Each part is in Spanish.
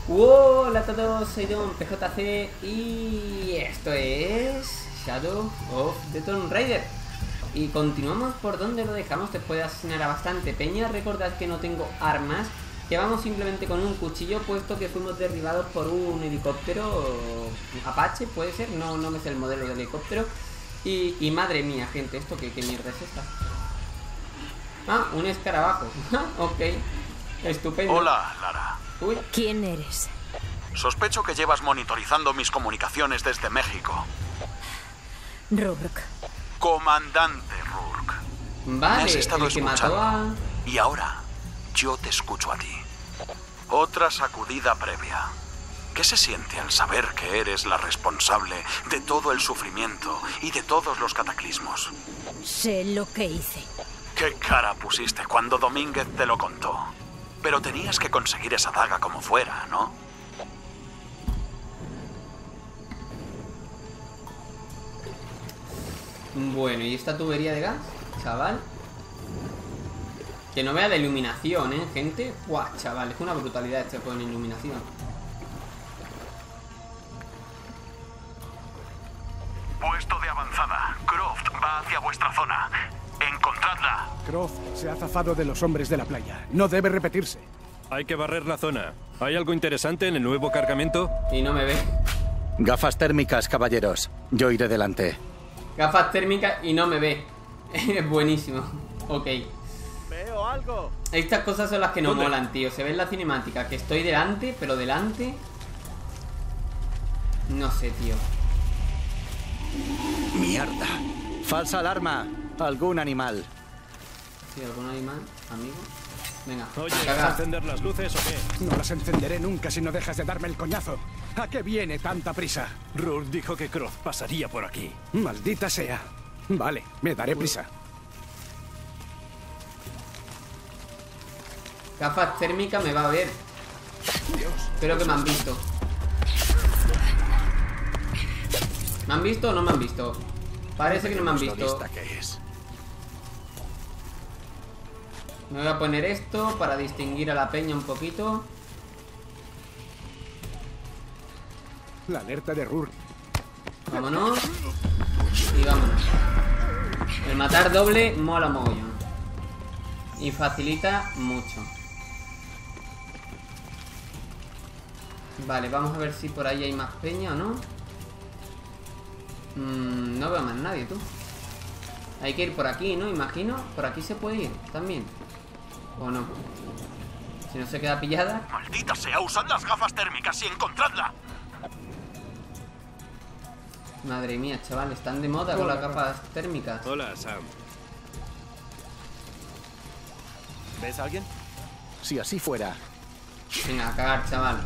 Hola a todos, soy Don PJC y esto es Shadow of the Tomb Raider. Y continuamos por donde lo dejamos después de asesinar a bastante peña. Recordad que no tengo armas, que vamos simplemente con un cuchillo, puesto que fuimos derribados por un helicóptero Apache, puede ser, no me sé el modelo del helicóptero. Y madre mía, gente, ¿esto qué mierda es esta? Ah, un escarabajo. Ok, estupendo. Hola, Lara. Uy. ¿Quién eres? Sospecho que llevas monitorizando mis comunicaciones desde México. Rourke. Comandante Rourke. Vale, Me has estado el que escuchando. mató a... Y ahora, yo te escucho a ti. Otra sacudida previa. ¿Qué se siente al saber que eres la responsable de todo el sufrimiento y de todos los cataclismos? Sé lo que hice. ¿Qué cara pusiste cuando Domínguez te lo contó? Pero tenías que conseguir esa daga como fuera, ¿no? Bueno, ¿y esta tubería de gas, chaval? Que no vea la iluminación, gente. Buah, chaval, es una brutalidad este juego en iluminación. Puesto de avanzada. Croft va hacia vuestra zona. Encontradla. Croft se ha zafado de los hombres de la playa. No debe repetirse. Hay que barrer la zona. ¿Hay algo interesante en el nuevo cargamento? Y no me ve. Gafas térmicas, caballeros. Yo iré delante. Gafas térmicas y no me ve. Es buenísimo. Ok. Veo algo. Estas cosas son las que no ¿Dónde? molan, tío. Se ve en la cinemática que estoy delante, pero delante... No sé, tío. ¡Mierda! ¡Falsa alarma! Algún animal. ¿Sí, algún animal, amigo? Venga, Oye, a ¿vas a cagar. encender las luces o qué? No las encenderé nunca si no dejas de darme el coñazo. ¿A qué viene tanta prisa? Rourke dijo que Croft pasaría por aquí. Maldita sea. Vale, me daré prisa. Gafas térmicas me va a ver. Espero que me han visto. ¿Me han visto o no me han visto? Parece que no me han visto. Lista que es. Me voy a poner esto para distinguir a la peña un poquito. La alerta de Rourke. Vámonos. Y vámonos. El matar doble mola mogollón. Y facilita mucho. Vale, vamos a ver si por ahí hay más peña o no. No veo más nadie, tú. Hay que ir por aquí, ¿no? Imagino. Por aquí se puede ir también. ¿O no? Si no se queda pillada. Maldita sea, usad las gafas térmicas y encontradla. Madre mía, chaval, están de moda con las gafas térmicas. Hola, Sam. ¿Ves a alguien? Si así fuera. Venga, a cagar, chaval.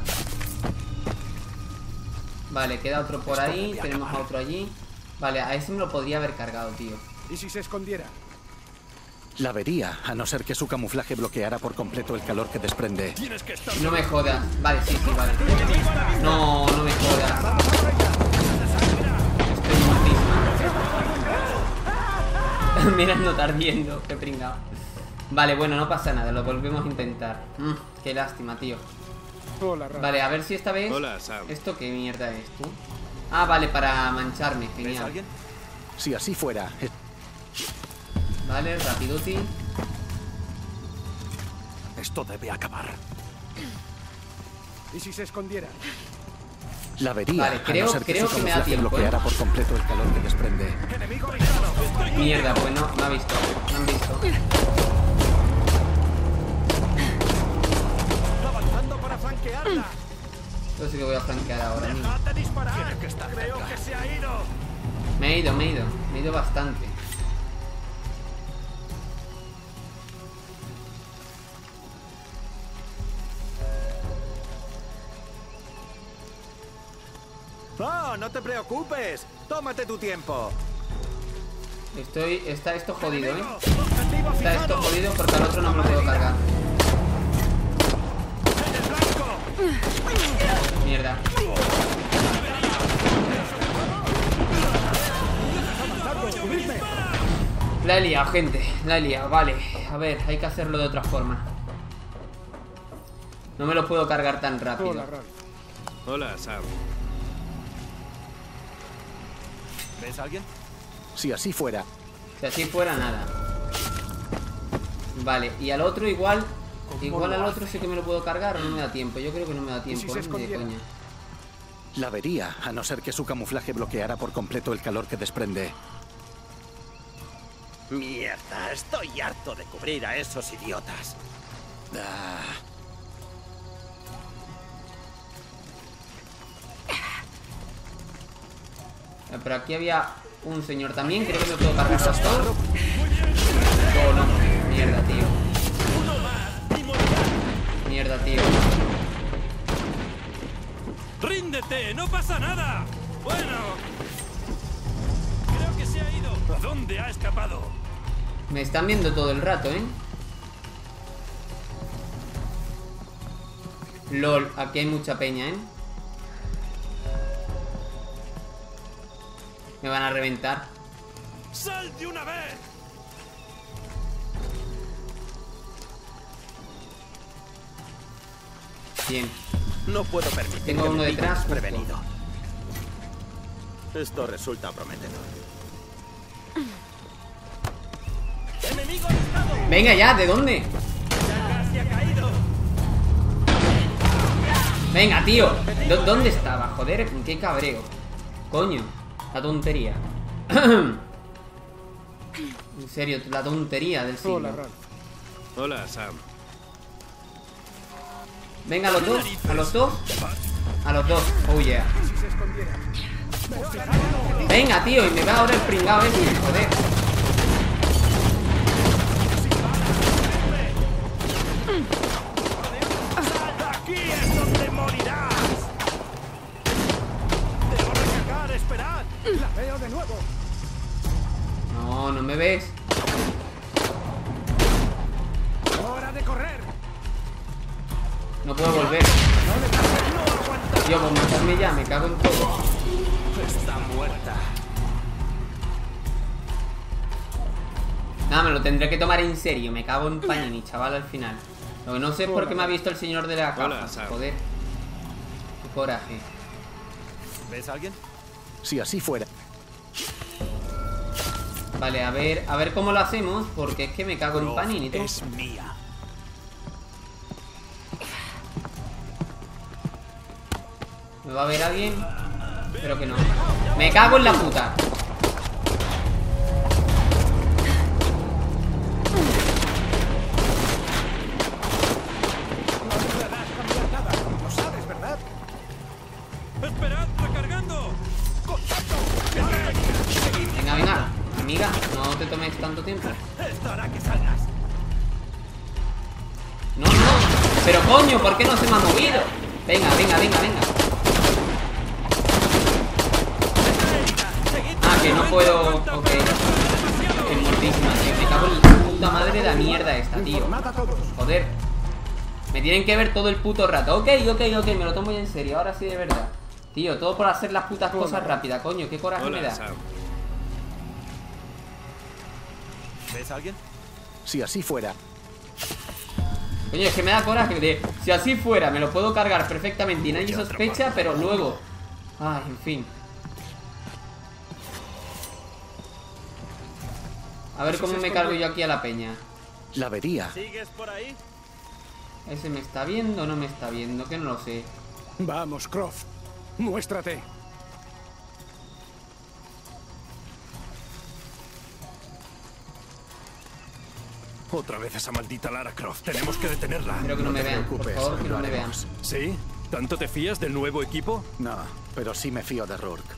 Vale, queda otro por ahí. Tenemos a otro allí. Vale, a ese me lo podría haber cargado, tío. ¿Y si se escondiera? La vería, a no ser que su camuflaje bloqueara por completo el calor que desprende. Tienes que estar... No me jodas. Vale, sí, vale. No me jodas. Estoy muertísima. Mira, no tardiendo. Qué pringado. Vale, bueno, no pasa nada. Lo volvemos a intentar. Qué lástima, tío. Hola, Rara. Vale, a ver si esta vez... Hola, Sam. ¿Esto qué mierda es, tú? Ah, vale, para mancharme. ¿Ves a Genial. alguien? Si así fuera. Vale, rapiduti. Esto debe acabar. ¿Y si se escondiera? La vería, Vale, a no ser que creo su que me da camuflaje tiempo, bloqueara por completo el calor que desprende. Mierda, pues no, me ha visto. Me han visto. ¡Avanzando para flanquearla! Yo sí que voy a flanquear ahora mismo. ¡Dejad de disparar! Creo que se ha ido. Me he ido bastante. ¡Oh, no te preocupes! ¡Tómate tu tiempo! Está esto jodido, ¿eh? ¡Objetivo Está esto fijado! jodido porque al otro no me lo puedo cargar. ¡En el blanco! Mierda. La he liado, gente. La he liado, vale. A ver, hay que hacerlo de otra forma. No me lo puedo cargar tan rápido. Hola, Ron. Hola, Sam. ¿Ves a alguien? Si así fuera, Si así fuera, nada. Vale, y al otro igual. Igual al otro sí que me lo puedo cargar o no me da tiempo. Yo creo que no me da tiempo, si se ni de escondiera? coña. la vería, a no ser que su camuflaje bloqueara por completo el calor que desprende. Mierda, estoy harto de cubrir a esos idiotas. Ah, Pero aquí había un señor también. Creo que me puedo cargar los dos. Oh, no. Mierda, tío. Mierda, tío. ¡Ríndete! ¡No pasa nada! Bueno. Creo que se ha ido. ¿A dónde ha escapado? Me están viendo todo el rato, ¿eh? LOL, aquí hay mucha peña, ¿eh? Me van a reventar. ¡Sal de una vez! Bien. No puedo permitir Tengo que uno me detrás, pilles prevenido. Esto resulta prometedor. ¡Enemigo avistado! Venga ya, ¿de dónde? ¡Ya casi ha caído! Venga, tío. ¿Dónde estaba? Joder, qué cabreo. Coño, la tontería. En serio, la tontería del siglo. Hola, Ron. Hola, Sam. Venga, a los dos. A los dos. A los dos. Oh yeah. Si se escondiera. Venga, tío, y me va ahora el pringao ese, joder. ¡Aquí es donde morirás! ¡Debo recargar! ¡Esperad! La veo de nuevo. No, no me ves. Hora de correr. No puedo volver. Tío, pues matarme ya, me cago en todo. Está muerta. Nada, me lo tendré que tomar en serio. Me cago en Panini, chaval, al final. Lo que no sé es por qué me ha visto el señor de la Hola, caja. Sam. Joder. Qué coraje. ¿Ves a alguien? si así fuera, Vale, a ver cómo lo hacemos. Porque es que me cago en Panini, tú. Es mía. ¿Me va a ver alguien? Espero que no. Me cago en la puta. Lo sabes, ¿verdad? ¡Esperad! ¡Recargando! Venga, venga. Amiga, no te tomes tanto tiempo. Esto hará que salgas. No, no. Pero coño, ¿por qué no se me ha movido? Venga, venga, venga, venga. Ah, que no puedo. Ok. Es mortísima, tío. Me cago en la puta madre de la mierda esta, tío. Informad a todos. Joder. Me tienen que ver todo el puto rato. Ok, ok, ok. Me lo tomo ya en serio. Ahora sí, de verdad. Tío, todo por hacer las putas cosas rápidas, coño. Qué coraje me Hola, da. Sam. ¿Ves a alguien? si así fuera, Coño, es que me da coraje de... Si así fuera, me lo puedo cargar perfectamente y nadie sospecha, pero luego... Ay, en fin. A ver cómo me cargo yo aquí a la peña. la vería. ¿Sigues por ahí? ¿Ese me está viendo o no me está viendo? Que no lo sé. Vamos, Croft. Muéstrate. Otra vez esa maldita Lara Croft. Tenemos que detenerla. Espero que no me te vean, por preocupes, favor, que lo no me vean. haremos. ¿Sí? ¿Tanto te fías del nuevo equipo? No, pero sí me fío de Rourke.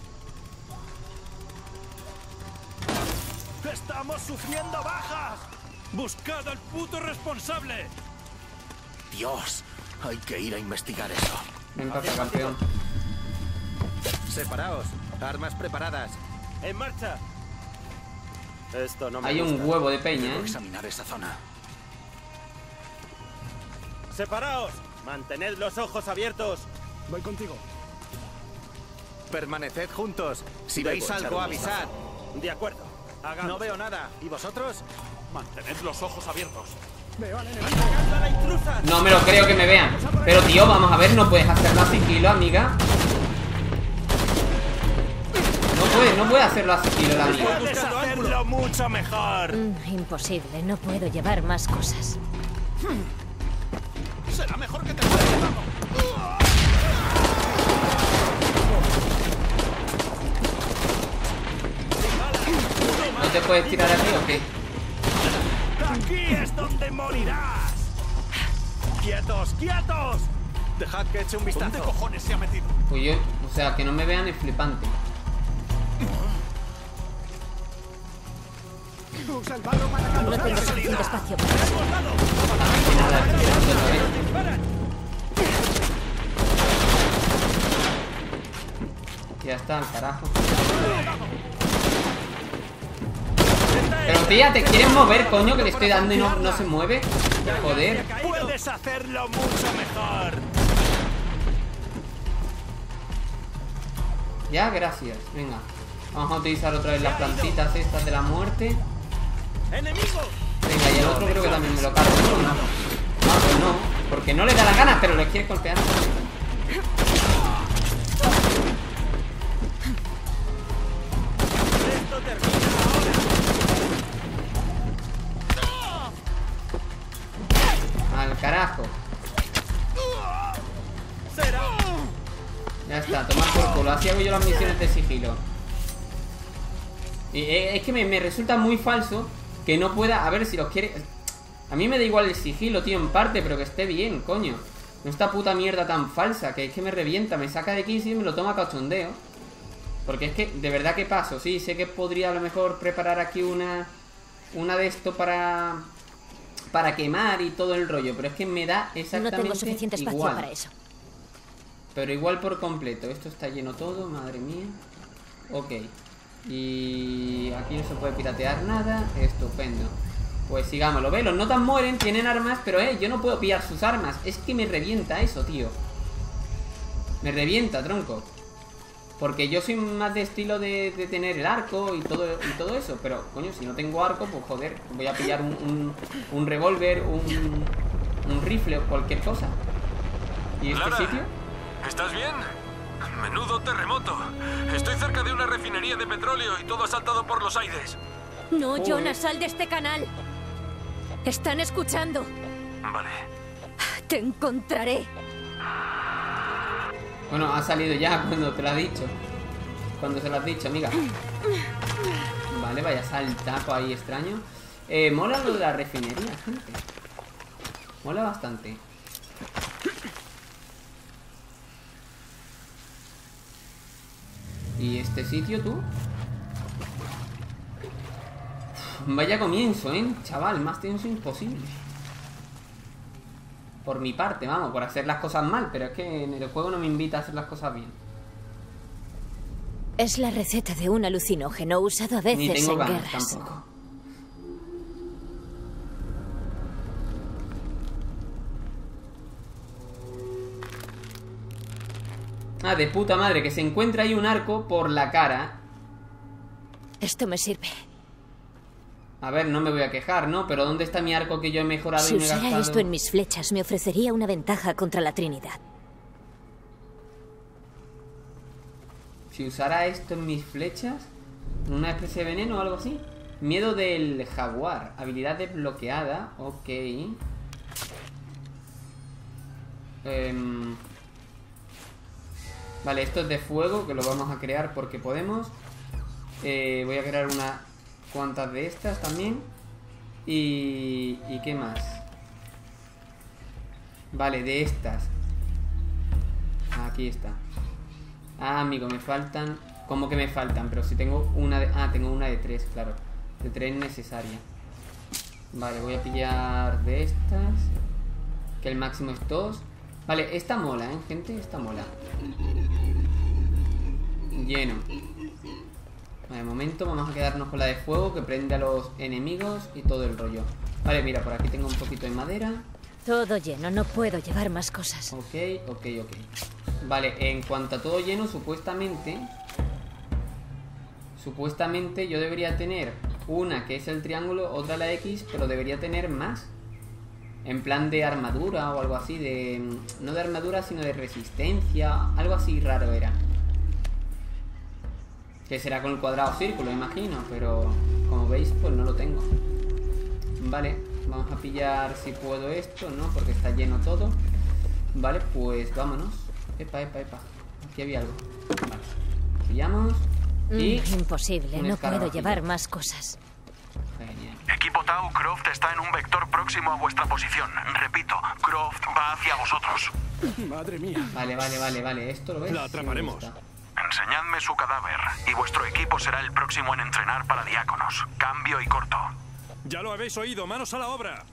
¡Estamos sufriendo bajas! ¡Buscad al puto responsable! Dios, hay que ir a investigar eso. Ven para acá, campeón. Separaos. Armas preparadas. ¡En marcha! Esto no me Hay un gusta. huevo de peña, Debo ¿eh? examinar esa zona. ¡Separaos! ¡Mantened los ojos abiertos! Voy contigo. Permaneced juntos. Si Debo veis echar algo, un avisad. vistazo. De acuerdo. Hagamos. No veo nada. ¿Y vosotros? Mantened los ojos abiertos. No me lo creo que me vean. Pero tío, vamos a ver, no puedes hacerlo a sigilo, amiga. No puede hacerlo a sigilo la amiga. Puedes hacerlo mucho mejor. Imposible, no puedo llevar más cosas. Será mejor que te vayas. ¿No te puedes tirar aquí o qué? Aquí es donde morirás. ¡Quietos, quietos! Dejad que eche un vistazo. ¿Dónde cojones se ha metido? Pues yo, o sea, que no me vean es flipante. Usa el barro para No tengo camuflar. suficiente espacio para eso. Y nada, otra vez. Ya está, al carajo. Pero tía, ¿te quieres mover, coño? Que le estoy dando y no se mueve. Joder. Puedes hacerlo mucho mejor. Ya, gracias. Venga. Vamos a utilizar otra vez las plantitas estas de la muerte. ¡Enemigo! Venga, y el otro creo que también me lo cargo, ¿no? No. Ah, pues no. Porque no le da la gana, pero le quiere golpear. Esto termina ahora. Al carajo. Será. Ya está, tomar por culo. Así hago yo las misiones de sigilo. Y es que me resulta muy falso que no pueda... A ver, si los quiere... A mí me da igual el sigilo, tío, en parte, pero que esté bien, coño. No esta puta mierda tan falsa, que es que me revienta, me saca de quicio y me lo toma a cachondeo. Porque es que, de verdad que paso. Sí, sé que podría a lo mejor preparar aquí una de esto para quemar y todo el rollo, pero es que me da exactamente No tengo suficiente espacio igual. para eso. Pero igual por completo. Esto está lleno todo, madre mía. Ok. Y aquí no se puede piratear nada. Estupendo. Pues sigámoslo. Ve, los notas mueren, tienen armas, pero yo no puedo pillar sus armas. Es que me revienta eso, tío. Me revienta, tronco. Porque yo soy más de estilo de tener el arco y todo eso. Pero, coño, si no tengo arco, pues joder, voy a pillar un revólver, un rifle o cualquier cosa. ¿Y este Lara, sitio? ¿estás bien? Menudo terremoto. Estoy cerca de una refinería de petróleo y todo ha saltado por los aires. No, Jonas, sal de este canal. Están escuchando. Vale. Te encontraré. Bueno, ha salido ya cuando te lo ha dicho. Cuando se lo has dicho, amiga. Vale, vaya saltaco ahí extraño. Mola lo de la refinería, gente. Mola bastante. ¿Y este sitio, tú? Vaya comienzo, chaval, más tenso imposible. Por mi parte, vamos, por hacer las cosas mal. Pero es que en el juego no me invita a hacer las cosas bien. Es la receta de un alucinógeno usado a Ni veces tengo en ganas guerras. tampoco. Ah, de puta madre, que se encuentra ahí un arco por la cara. Esto me sirve. A ver, no me voy a quejar, ¿no? Pero ¿dónde está mi arco que yo he mejorado Si y me he usara gastado? esto en mis flechas, me ofrecería una ventaja contra la Trinidad. Si usara esto en mis flechas, una especie de veneno o algo así. Miedo del jaguar. Habilidad desbloqueada. Ok. Vale, esto es de fuego, que lo vamos a crear porque podemos. Voy a crear unas cuantas de estas también. ¿Y qué más? Vale, de estas. Aquí está. Ah, amigo, me faltan... ¿Cómo que me faltan? Pero si tengo una de... Ah, tengo una de 3, claro. De 3 necesaria. Vale, voy a pillar de estas. Que el máximo es 2. Vale, esta mola, gente, esta mola. Lleno. Vale, de momento vamos a quedarnos con la de fuego, que prende a los enemigos y todo el rollo. Vale, mira, por aquí tengo un poquito de madera. Todo lleno, no puedo llevar más cosas. Ok. Vale, en cuanto a todo lleno, supuestamente yo debería tener una que es el triángulo, otra la X, pero debería tener más. En plan de armadura o algo así, de... No de armadura, sino de resistencia. Algo así raro era. Que será con el cuadrado círculo, imagino. Pero como veis, pues no lo tengo. Vale, vamos a pillar si puedo esto, ¿no? Porque está lleno todo. Vale, pues vámonos. Epa. Aquí había algo. Vale, pillamos. Y... Imposible, no puedo llevar más cosas. Genial. Equipo Tau, Croft está en un vector próximo a vuestra posición. Repito, Croft va hacia vosotros. Madre mía. Vale. Esto lo ves. La atraparemos. Sí me gusta. Enseñadme su cadáver y vuestro equipo será el próximo en entrenar para diáconos. Cambio y corto. Ya lo habéis oído, manos a la obra.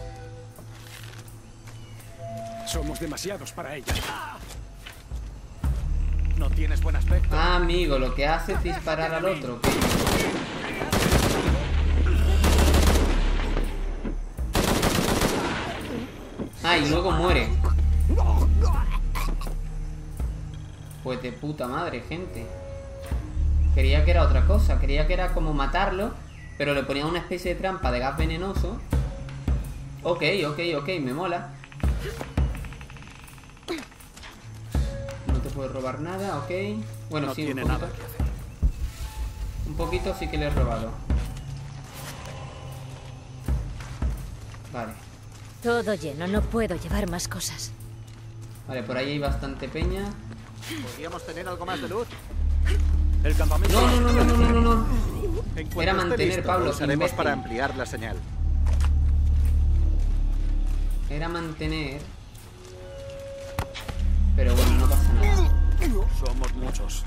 Somos demasiados para ella. No tienes buen aspecto. Ah, amigo, lo que hace es disparar al otro. ¿Ok? Ah, y luego muere. Pues de puta madre, gente. Creía que era otra cosa. Creía que era como matarlo, pero le ponía una especie de trampa de gas venenoso. Ok, me mola. No te puedo robar nada, ok. Bueno, No sí, tiene un poquito. nada que hacer. Un poquito sí que le he robado. Vale. Todo lleno, no puedo llevar más cosas. Vale, por ahí hay bastante peña. ¿Podríamos tener algo más de luz? El campamento... No. En cuanto Era esté mantener, listo, Pablo, lo usaremos imbécil. para ampliar la señal. Era mantener. Pero bueno, no pasa nada. Somos muchos.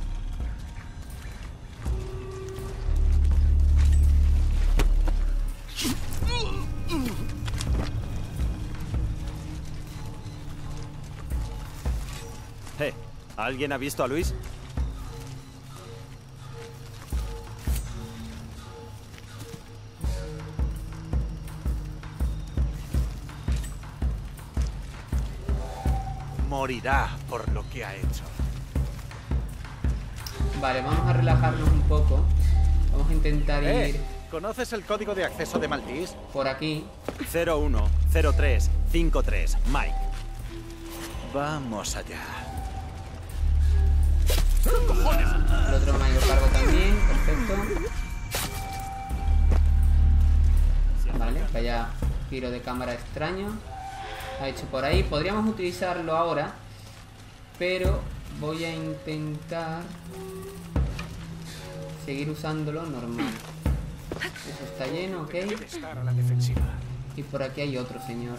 ¿Alguien ha visto a Luis? Morirá por lo que ha hecho. Vale, vamos a relajarnos un poco. Vamos a intentar ir ¿Conoces el código de acceso de Maltís? por aquí. 010353, Mike. Vamos allá. El otro me lo cargo también, perfecto. Vale, vaya giro de cámara extraño ha hecho por ahí. Podríamos utilizarlo ahora, pero voy a intentar seguir usándolo normal. Eso está lleno, ok. Estar a la defensiva. Y por aquí hay otro señor,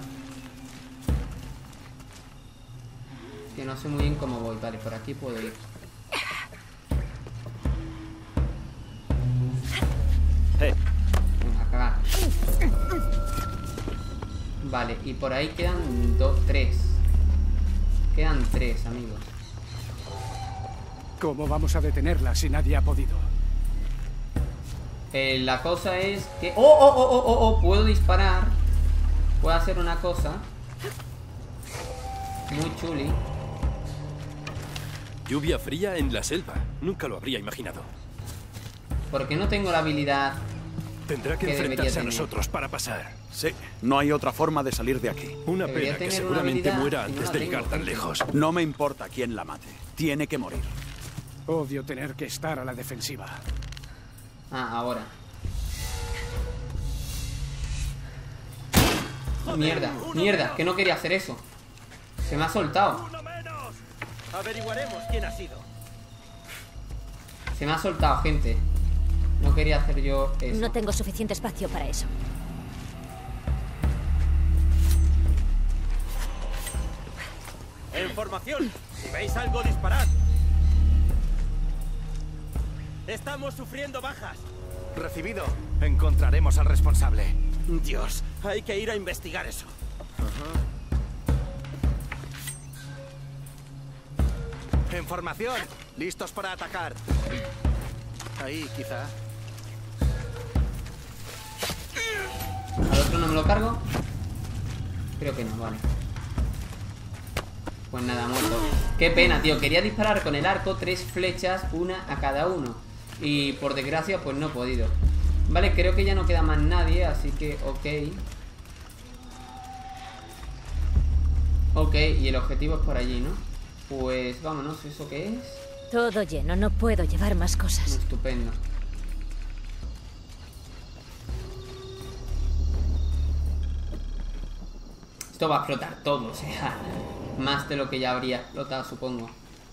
que no sé muy bien cómo voy. Vale, por aquí puedo ir. Venga, a cagar. Vale, y por ahí quedan tres. Quedan tres, amigos. ¿Cómo vamos a detenerla si nadie ha podido? La cosa es que... ¡Oh! Puedo disparar. Puedo hacer una cosa muy chuli. Lluvia fría en la selva. Nunca lo habría imaginado. Porque no tengo la habilidad. Tendrá que ¿Qué debería enfrentarse a tener? nosotros para pasar. Sí, no hay otra forma de salir de aquí. Una Debería pena que tener seguramente una habilidad muera y no antes la de tengo, llegar tan gente. lejos. No me importa quién la mate. Tiene que morir. Odio tener que estar a la defensiva. Ah, ahora. Mierda, que no quería hacer eso. Se me ha soltado. Averiguaremos quién ha sido. Se me ha soltado, gente. No quería hacer yo eso. No tengo suficiente espacio para eso. En formación. Si veis algo, disparad. Estamos sufriendo bajas. Recibido. Encontraremos al responsable. Dios, hay que ir a investigar eso. En formación. Listos para atacar. Ahí, quizá. ¿Al otro no me lo cargo? Creo que no, vale. Pues nada, muerto. Qué pena, tío. Quería disparar con el arco 3 flechas, una a cada uno. Y por desgracia, pues no he podido. Vale, creo que ya no queda más nadie, así que ok. Ok, y el objetivo es por allí, ¿no? Pues vámonos, ¿eso qué es? Todo lleno, no puedo llevar más cosas. Estupendo. Esto va a explotar todo, o sea, más de lo que ya habría explotado, supongo.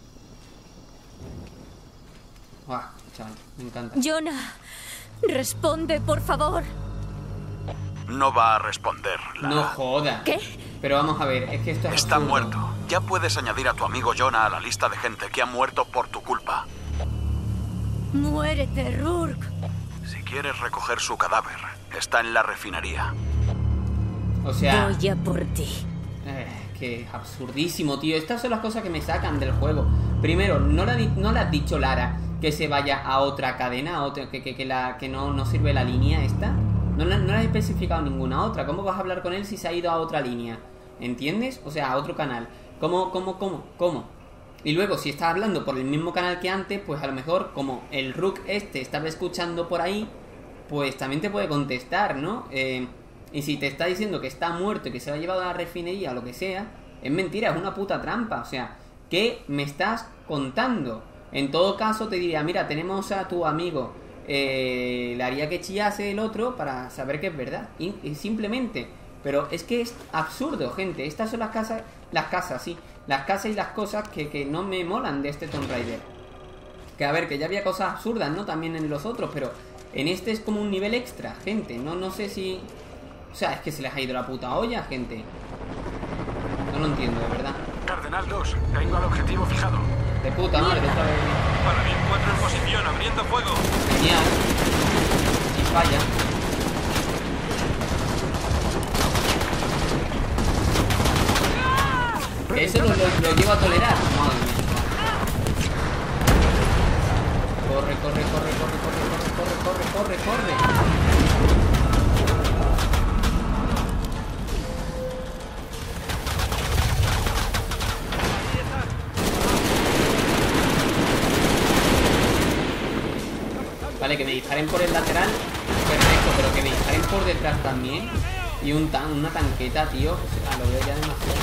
¡Guau! Chaval, me encanta. Jonah, responde, por favor. No va a responder, Lara. No joda. ¿Qué? Pero vamos a ver, es que esto es Está absurdo. muerto. Ya puedes añadir a tu amigo Jonah a la lista de gente que ha muerto por tu culpa. Muérete, Rourke. Si quieres recoger su cadáver, está en la refinería. O sea, Voy a por ti. que absurdísimo, tío. Estas son las cosas que me sacan del juego. Primero, no le has dicho, Lara, que se vaya a otra cadena, a otra, que no sirve la línea esta. No le has especificado ninguna otra. ¿Cómo vas a hablar con él si se ha ido a otra línea? ¿Entiendes? O sea, a otro canal. ¿Cómo? Y luego, si estás hablando por el mismo canal que antes, pues a lo mejor, como el Rook este estaba escuchando por ahí, pues también te puede contestar, ¿no? Y si te está diciendo que está muerto y que se lo ha llevado a la refinería o lo que sea, es mentira, es una puta trampa. O sea, ¿qué me estás contando? En todo caso te diría, mira, tenemos a tu amigo, le haría que chillase el otro para saber que es verdad. Y simplemente, pero es que es absurdo, gente. Estas son las casas y las cosas que no me molan de este Tomb Raider. Que a ver, que ya había cosas absurdas, ¿no? También en los otros, pero en este es como un nivel extra, gente. No sé si... O sea, es que se les ha ido la puta olla, gente. No lo entiendo, de verdad. Cardenal 2, tengo al objetivo fijado. De puta madre, otra vez. Paladín 4 en posición, abriendo fuego. Genial. Y falla. Que eso lo llevo a tolerar. Madre mía. Corre. Vale, que me disparen por el lateral, perfecto, pero que me disparen por detrás también. Y una tanqueta, tío, lo veo ya demasiado.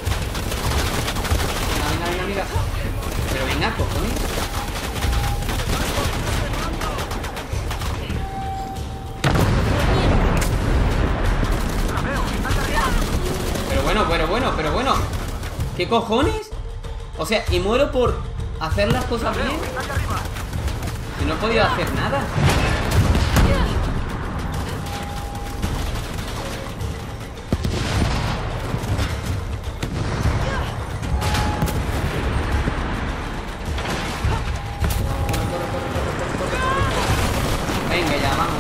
Venga. Pero venga, cojones. Pero bueno. ¿Qué cojones? O sea, y muero por hacer las cosas bien. Que no he podido hacer nada. Venga, ya, vamos.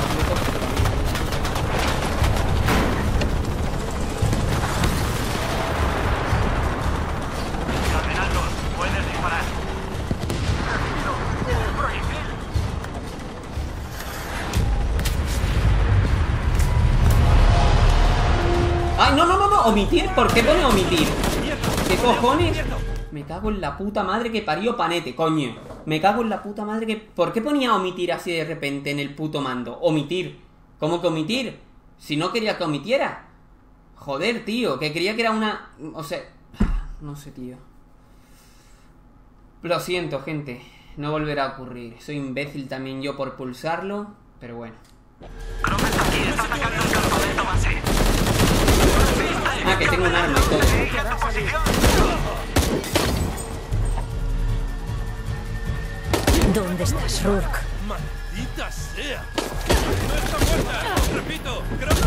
Cardenal 2, puedes disparar. ¡Ay, no! ¡Omitir! ¿Por qué pone omitir? ¿Qué cojones? Me cago en la puta madre que parió Panete, coño. Me cago en la puta madre que... ¿Por qué ponía omitir así de repente en el puto mando? Omitir. ¿Cómo que omitir? Si no quería que omitiera. Joder, tío, que quería que era una... O sea... No sé, tío. Lo siento, gente. No volverá a ocurrir. Soy imbécil también yo por pulsarlo, pero bueno. Ah, que tengo un arma y todo. ¿Dónde estás, Rourke? ¡Maldita sea! ¡No está muerta! ¡Repito!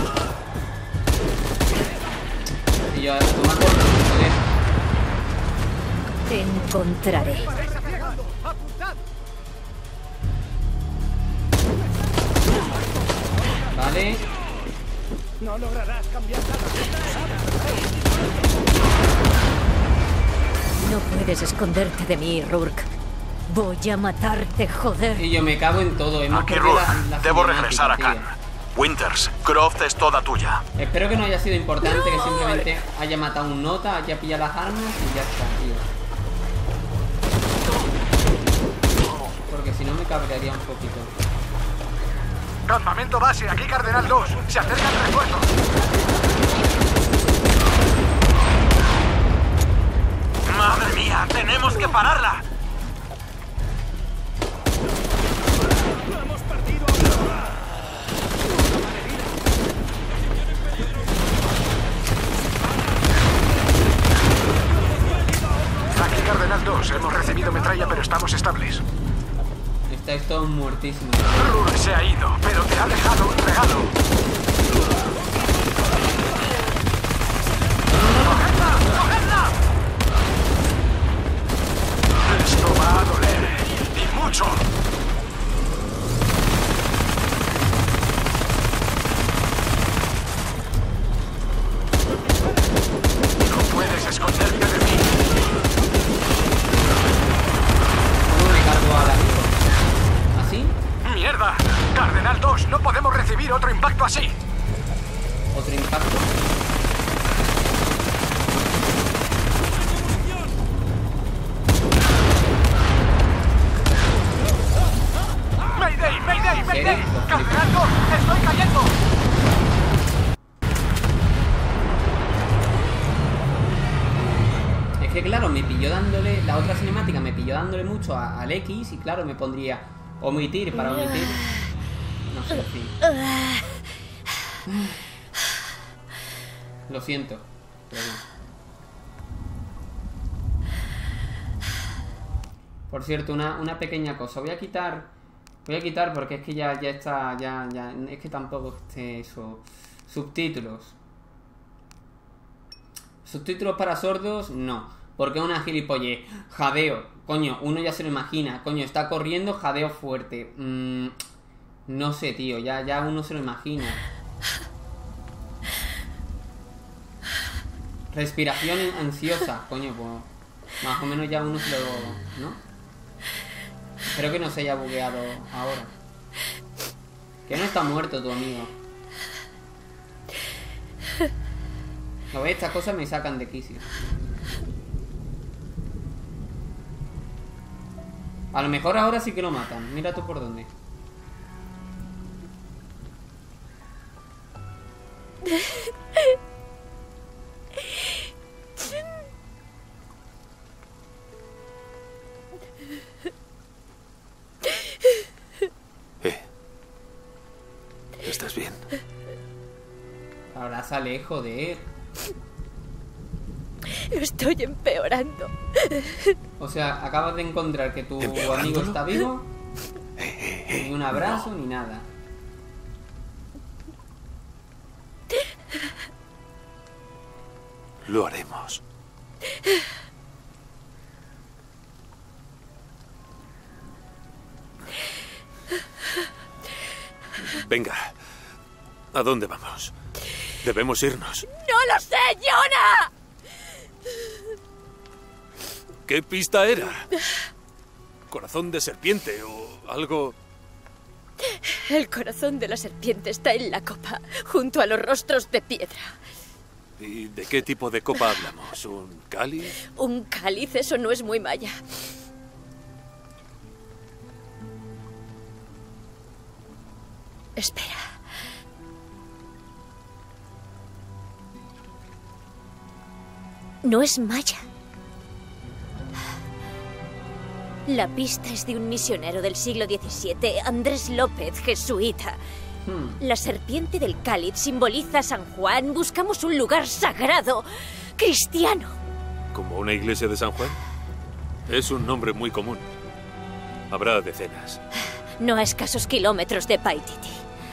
Y yo, toma por joder. Te encontraré. Vale. No lograrás cambiar nada. No puedes esconderte de mí, Rourke. Voy a matarte, joder. Y yo me cago en todo. Hemos Aquí, perdido Rourke. la Debo cinemática, regresar a tío. Cannes. Winters, Croft es toda tuya. Espero que no haya sido importante, que simplemente haya matado un nota, haya pillado las armas y ya está, tío. Porque si no me cabrearía un poquito. Campamento base, aquí Cardenal 2. Se acercan refuerzos. pararla! ¡Hemos perdido a Aquí Cardenal 2, hemos recibido metralla, pero estamos estables. Estáis todos muertísimos. Rur se ha ido, pero te ha dejado un regalo. ¡Cogedla! ¡Cogedla! Esto va a doler. Y mucho. No puedes esconderte de mí. ¿Cómo me cargo al amigo? ¿Así? ¡Mierda! Cardenal 2, no podemos recibir otro impacto así. Otro impacto. ¡Mayday! ¡Mayday! ¡Mayday! ¿Eres? ¡Cardenal 2! ¡Estoy cayendo! Es que claro, me pilló dándole. La otra cinemática me pilló dándole mucho al X. Y claro, me pondría omitir para omitir. No sé, en fin. Lo siento. Pero bueno. Por cierto, una pequeña cosa. Voy a quitar porque es que ya está. Ya. Es que tampoco eso. Subtítulos. Subtítulos para sordos, no. Porque es una gilipollez. Jadeo. Coño, uno ya se lo imagina. Coño, está corriendo, jadeo fuerte. No sé, tío. Ya uno se lo imagina. Respiración ansiosa. Coño, pues. Más o menos ya uno se lo. ¿No? Espero que no se haya bugueado ahora. Que no está muerto tu amigo. ¿Lo ves? Estas cosas me sacan de quicio. A lo mejor ahora sí que lo matan. Mira tú por dónde. ¿Estás bien? Abrázale, joder. Estoy empeorando. O sea, acabas de encontrar que tu amigo está vivo. Ni un abrazo, ni nada. Lo haremos. Venga. ¿A dónde vamos? Debemos irnos. ¡No lo sé, Jonah! ¿Qué pista era? ¿Corazón de serpiente o algo? El corazón de la serpiente está en la copa, junto a los rostros de piedra. ¿Y de qué tipo de copa hablamos? ¿Un cáliz? Un cáliz, eso no es muy maya. Espera. No es maya. La pista es de un misionero del siglo XVII, Andrés López, jesuita. La serpiente del cáliz simboliza a San Juan. Buscamos un lugar sagrado, cristiano. ¿Como una iglesia de San Juan? Es un nombre muy común. Habrá decenas. No a escasos kilómetros de Paititi.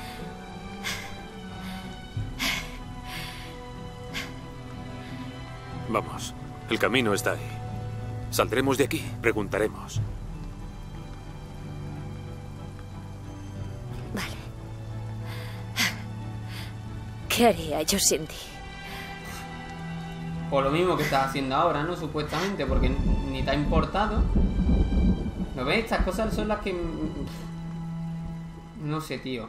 Vamos, el camino está ahí. Saldremos de aquí, preguntaremos. Vale. ¿Qué haría yo sin ti? Por lo mismo que estás haciendo ahora, ¿no? Supuestamente, porque ni te ha importado. ¿Lo ves? Estas cosas son las que... No sé, tío.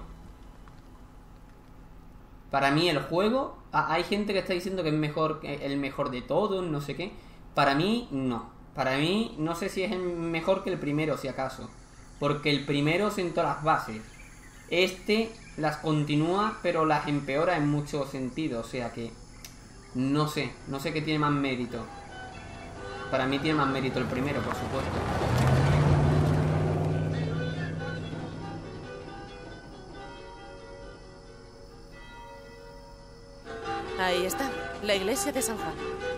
Para mí el juego... Hay gente que está diciendo que es mejor, el mejor de todos, no sé qué. Para mí, no. Para mí, no sé si es el mejor que el primero, si acaso. Porque el primero sentó las bases. Este las continúa, pero las empeora en muchos sentidos. O sea que... No sé qué tiene más mérito. Para mí tiene más mérito el primero, por supuesto. Ahí está, la iglesia de San Juan.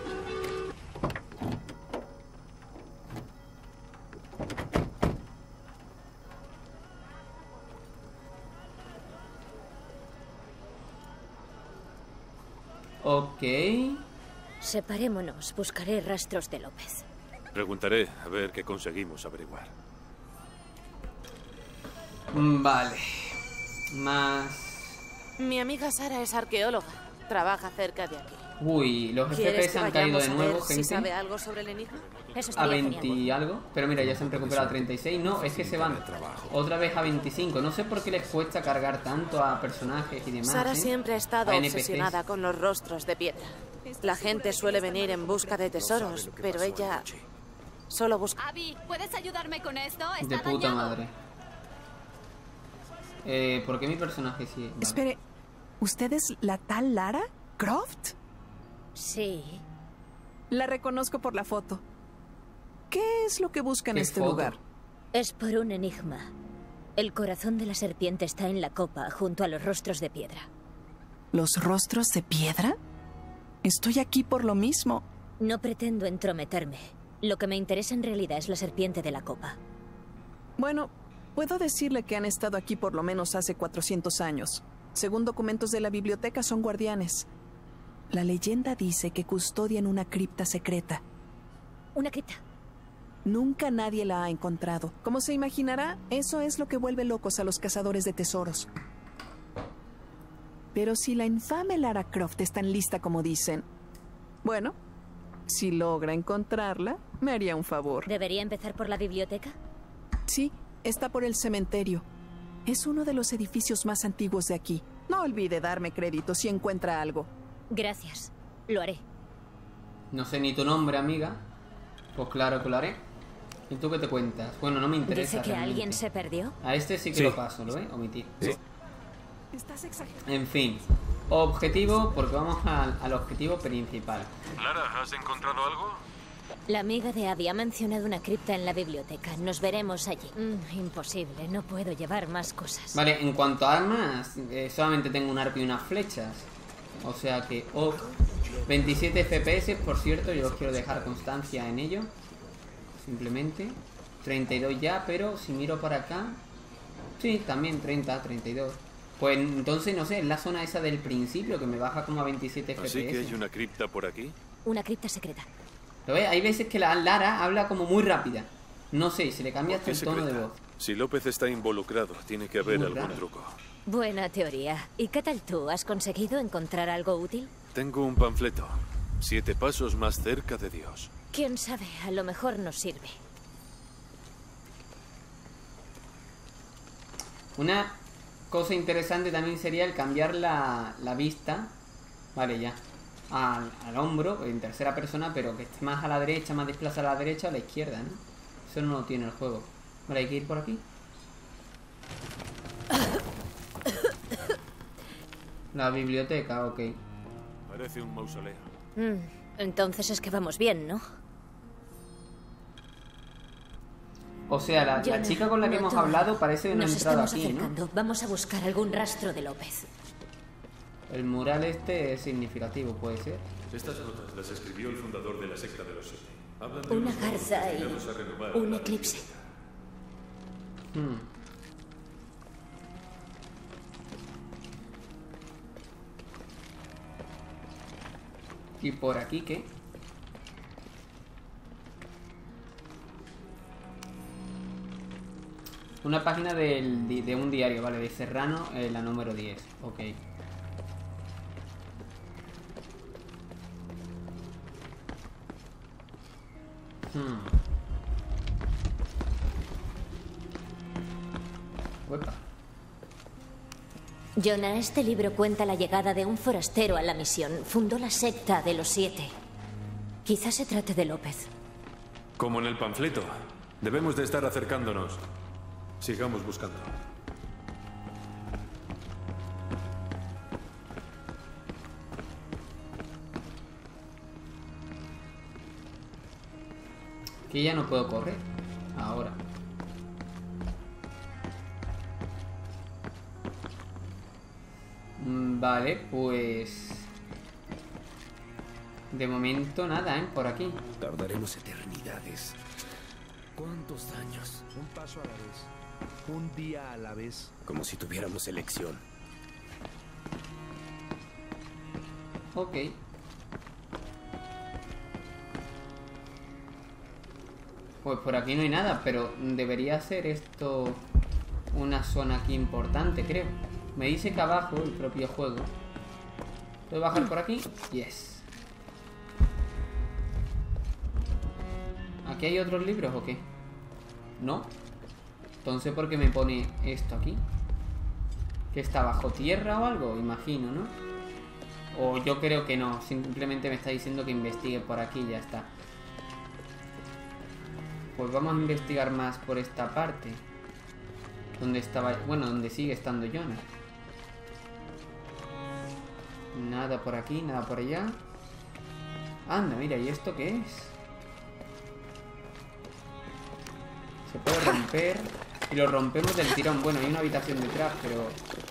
Ok. Separémonos, buscaré rastros de López. Preguntaré a ver qué conseguimos averiguar. Vale. Más... Mi amiga Sara es arqueóloga. Trabaja cerca de aquí. Uy, los ¿Quieres FPS que han caído vayamos de a nuevo, ver gente. si sabe algo sobre el enigma? Eso A estaría 20 genial. y algo. Pero mira, ya se han recuperado a 36. No, es que se van otra vez a 25. No sé por qué les cuesta cargar tanto a personajes y demás. Sara siempre ha estado A NPCs. obsesionada con los rostros de piedra. La gente suele venir en busca de tesoros, pero ella solo busca... Abby, ¿puedes ayudarme con esto? De Está puta dañado. madre. ¿Por qué mi personaje sí? Vale. Espere, ¿usted es la tal Lara Croft? Sí. La reconozco por la foto. ¿Qué es lo que busca en ¿Qué este foto? lugar? Es por un enigma. El corazón de la serpiente está en la copa, junto a los rostros de piedra. ¿Los rostros de piedra? Estoy aquí por lo mismo. No pretendo entrometerme. Lo que me interesa en realidad es la serpiente de la copa. Bueno, puedo decirle que han estado aquí por lo menos hace 400 años. Según documentos de la biblioteca, son guardianes. La leyenda dice que custodian una cripta secreta. ¿Una cripta? Nunca nadie la ha encontrado. Como se imaginará, eso es lo que vuelve locos a los cazadores de tesoros. Pero si la infame Lara Croft es tan lista como dicen, bueno, si logra encontrarla, me haría un favor. ¿Debería empezar por la biblioteca? Sí, está por el cementerio. Es uno de los edificios más antiguos de aquí. No olvide darme crédito si encuentra algo. Gracias. Lo haré. No sé ni tu nombre, amiga. Pues claro que lo haré. ¿Y tú qué te cuentas? Bueno, no me interesa. ¿Dice que realmente. alguien se perdió? A este sí que Sí. lo paso, ¿lo ves? Omitir. Sí. Estás exagerando. En fin. Objetivo, porque vamos al objetivo principal. Lara, ¿has encontrado algo? La amiga de Abby ha mencionado una cripta en la biblioteca. Nos veremos allí. Imposible, no puedo llevar más cosas. Vale, en cuanto a armas, solamente tengo un arco y unas flechas. O sea que, 27 FPS, por cierto, yo os quiero dejar constancia en ello. Simplemente. 32 ya, pero si miro para acá... Sí, también 30, 32. Pues entonces, no sé, es la zona esa del principio que me baja como a 27 FPS. Así que hay una cripta por aquí. Una cripta secreta. ¿Lo ves? Hay veces que la Lara habla como muy rápida. No sé, se le cambia hasta ¿Qué el tono de secreta? voz. Si López está involucrado, tiene que haber Muy algún raro. truco. Buena teoría. ¿Y qué tal tú? ¿Has conseguido encontrar algo útil? Tengo un panfleto. 7 pasos más cerca de Dios. Quién sabe, a lo mejor nos sirve. Una cosa interesante también sería el cambiar la vista. Vale, ya. Al hombro, en tercera persona, pero que esté más a la derecha, más desplazada a la derecha o a la izquierda, ¿no? Eso no lo tiene el juego. Vale, hay que ir por aquí. La biblioteca, ok. Parece un mausoleo. Entonces es que vamos bien, ¿no? O sea, la Jonah, chica con la que hemos noto hablado parece que no ha Nos entrado estamos aquí, ¿no? acercando. Vamos a buscar algún rastro de López. El mural este es significativo, puede ser. Estas notas las escribió el fundador de la secta de los Siete. Hablan de Una unos nuevos garza y destinados a renovar un la eclipse. Hmm. ¿Y por aquí qué? Una página de un diario, vale, de Serrano, la número 10. Ok. Uepa. Jonah, este libro cuenta la llegada de un forastero a la misión. Fundó la secta de los 7. Quizás se trate de López. Como en el panfleto. Debemos de estar acercándonos. Sigamos buscando. Que ya no puedo correr. Ahora. Vale, pues... De momento nada, por aquí. Tardaremos eternidades. ¿Cuántos años? Un paso a la vez. Un día a la vez. Como si tuviéramos elección. Ok. Pues por aquí no hay nada, pero debería ser esto una zona aquí importante, creo. Me dice que abajo el propio juego. ¿Puedo bajar por aquí? Yes. ¿Aquí hay otros libros o qué? No. Entonces, ¿por qué me pone esto aquí? ¿Que está bajo tierra o algo? Imagino, ¿no? O yo creo que no. Simplemente me está diciendo que investigue por aquí y ya está. Pues vamos a investigar más por esta parte. Donde estaba... Bueno, donde sigue estando Jonah. Nada por aquí, nada por allá. Anda, mira, ¿y esto qué es? Se puede romper. Y lo rompemos del tirón. Bueno, hay una habitación detrás, pero...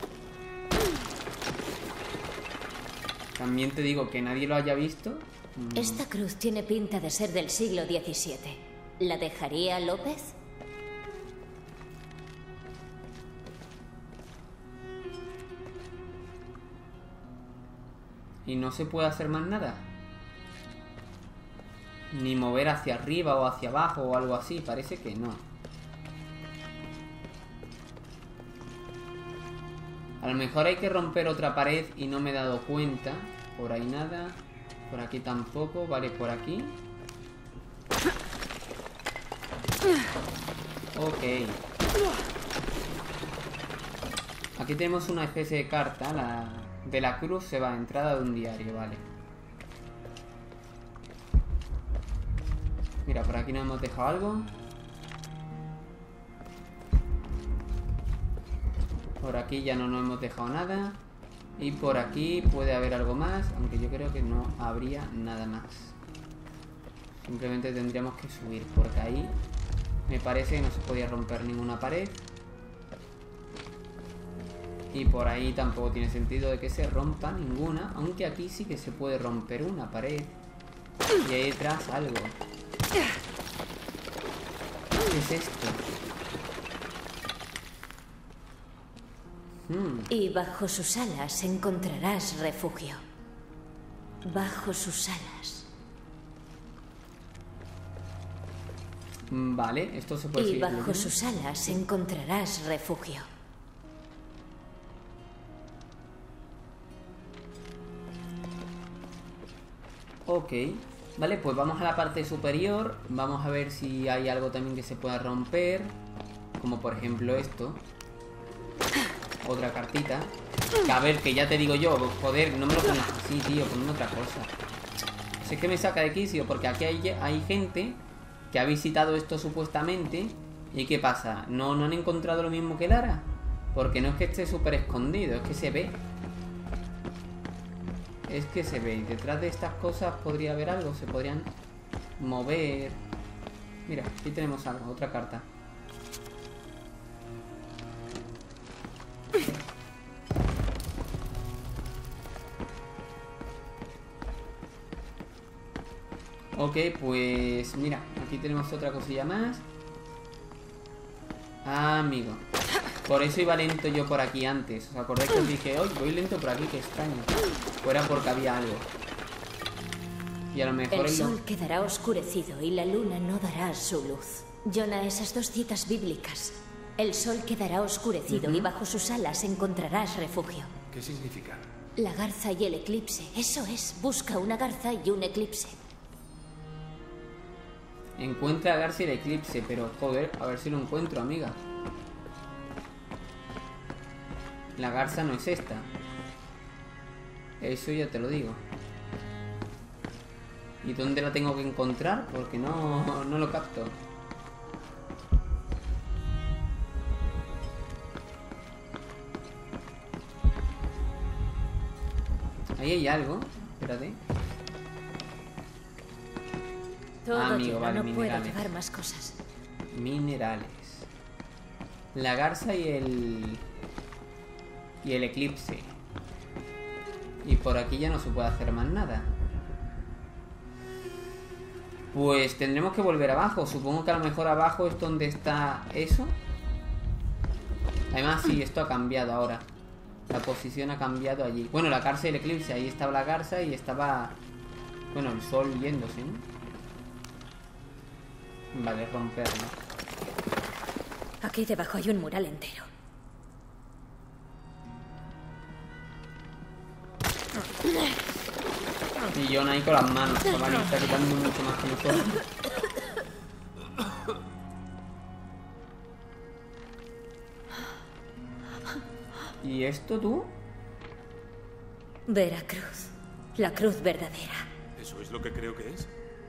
También te digo que nadie lo haya visto. Esta cruz tiene pinta de ser del siglo XVII. ¿La dejaría López? Y no se puede hacer más nada. Ni mover hacia arriba o hacia abajo o algo así. Parece que no. A lo mejor hay que romper otra pared y no me he dado cuenta. Por ahí nada. Por aquí tampoco. Vale, por aquí. Ok. Aquí tenemos una especie de carta. De la cruz se va. Entrada de un diario, vale. Mira, por aquí nos hemos dejado algo. Por aquí ya no nos hemos dejado nada. Y por aquí puede haber algo más, aunque yo creo que no habría nada más. Simplemente tendríamos que subir, porque ahí me parece que no se podía romper ninguna pared. Y por ahí tampoco tiene sentido de que se rompa ninguna, aunque aquí sí que se puede romper una pared. Y ahí detrás algo. ¿Qué es esto? Y bajo sus alas encontrarás refugio. Bajo sus alas. Vale, esto se puede Y seguir bajo sus alas encontrarás refugio. Ok. Vale, pues vamos a la parte superior. Vamos a ver si hay algo también que se pueda romper. Como por ejemplo esto. Otra cartita. Que a ver, que ya te digo yo, joder, no me lo pongas así, tío, ponme otra cosa. Sé que me saca de quicio, porque aquí hay gente que ha visitado esto supuestamente. ¿Y qué pasa? ¿No han encontrado lo mismo que Lara? Porque no es que esté súper escondido, es que se ve. Es que se ve. Y detrás de estas cosas podría haber algo, se podrían mover. Mira, aquí tenemos algo, otra carta. Ok, pues mira, aquí tenemos otra cosilla más. Ah, amigo. Por eso iba lento yo por aquí antes. ¿Os acordáis que os dije, hoy voy lento por aquí? Qué extraño. Fuera porque había algo. Y a lo mejor el sol quedará oscurecido y la luna no dará su luz. Jonah, esas dos citas bíblicas. El sol quedará oscurecido y bajo sus alas encontrarás refugio. ¿Qué significa? La garza y el eclipse. Eso es, busca una garza y un eclipse. Encuentra la garza y el eclipse, pero joder, a ver si lo encuentro, amiga. La garza no es esta. Eso ya te lo digo. ¿Y dónde la tengo que encontrar? Porque no lo capto. Ahí hay algo. Espérate. Todo amigo, lleno, vale, no puedo minerales. llevar más cosas. Minerales. La garza y el eclipse. Y por aquí ya no se puede hacer más nada. Pues tendremos que volver abajo. Supongo que a lo mejor abajo es donde está eso. Además, sí, esto ha cambiado ahora. La posición ha cambiado allí. Bueno, la garza y el eclipse. Ahí estaba la garza y estaba... Bueno, el sol yéndose, ¿no? Vale, romperlo. Aquí debajo hay un mural entero. Y John ahí con las manos. Vale, está quitando mucho más que nosotros. ¿Y esto tú? Veracruz. La cruz verdadera. ¿Eso es lo que creo que es?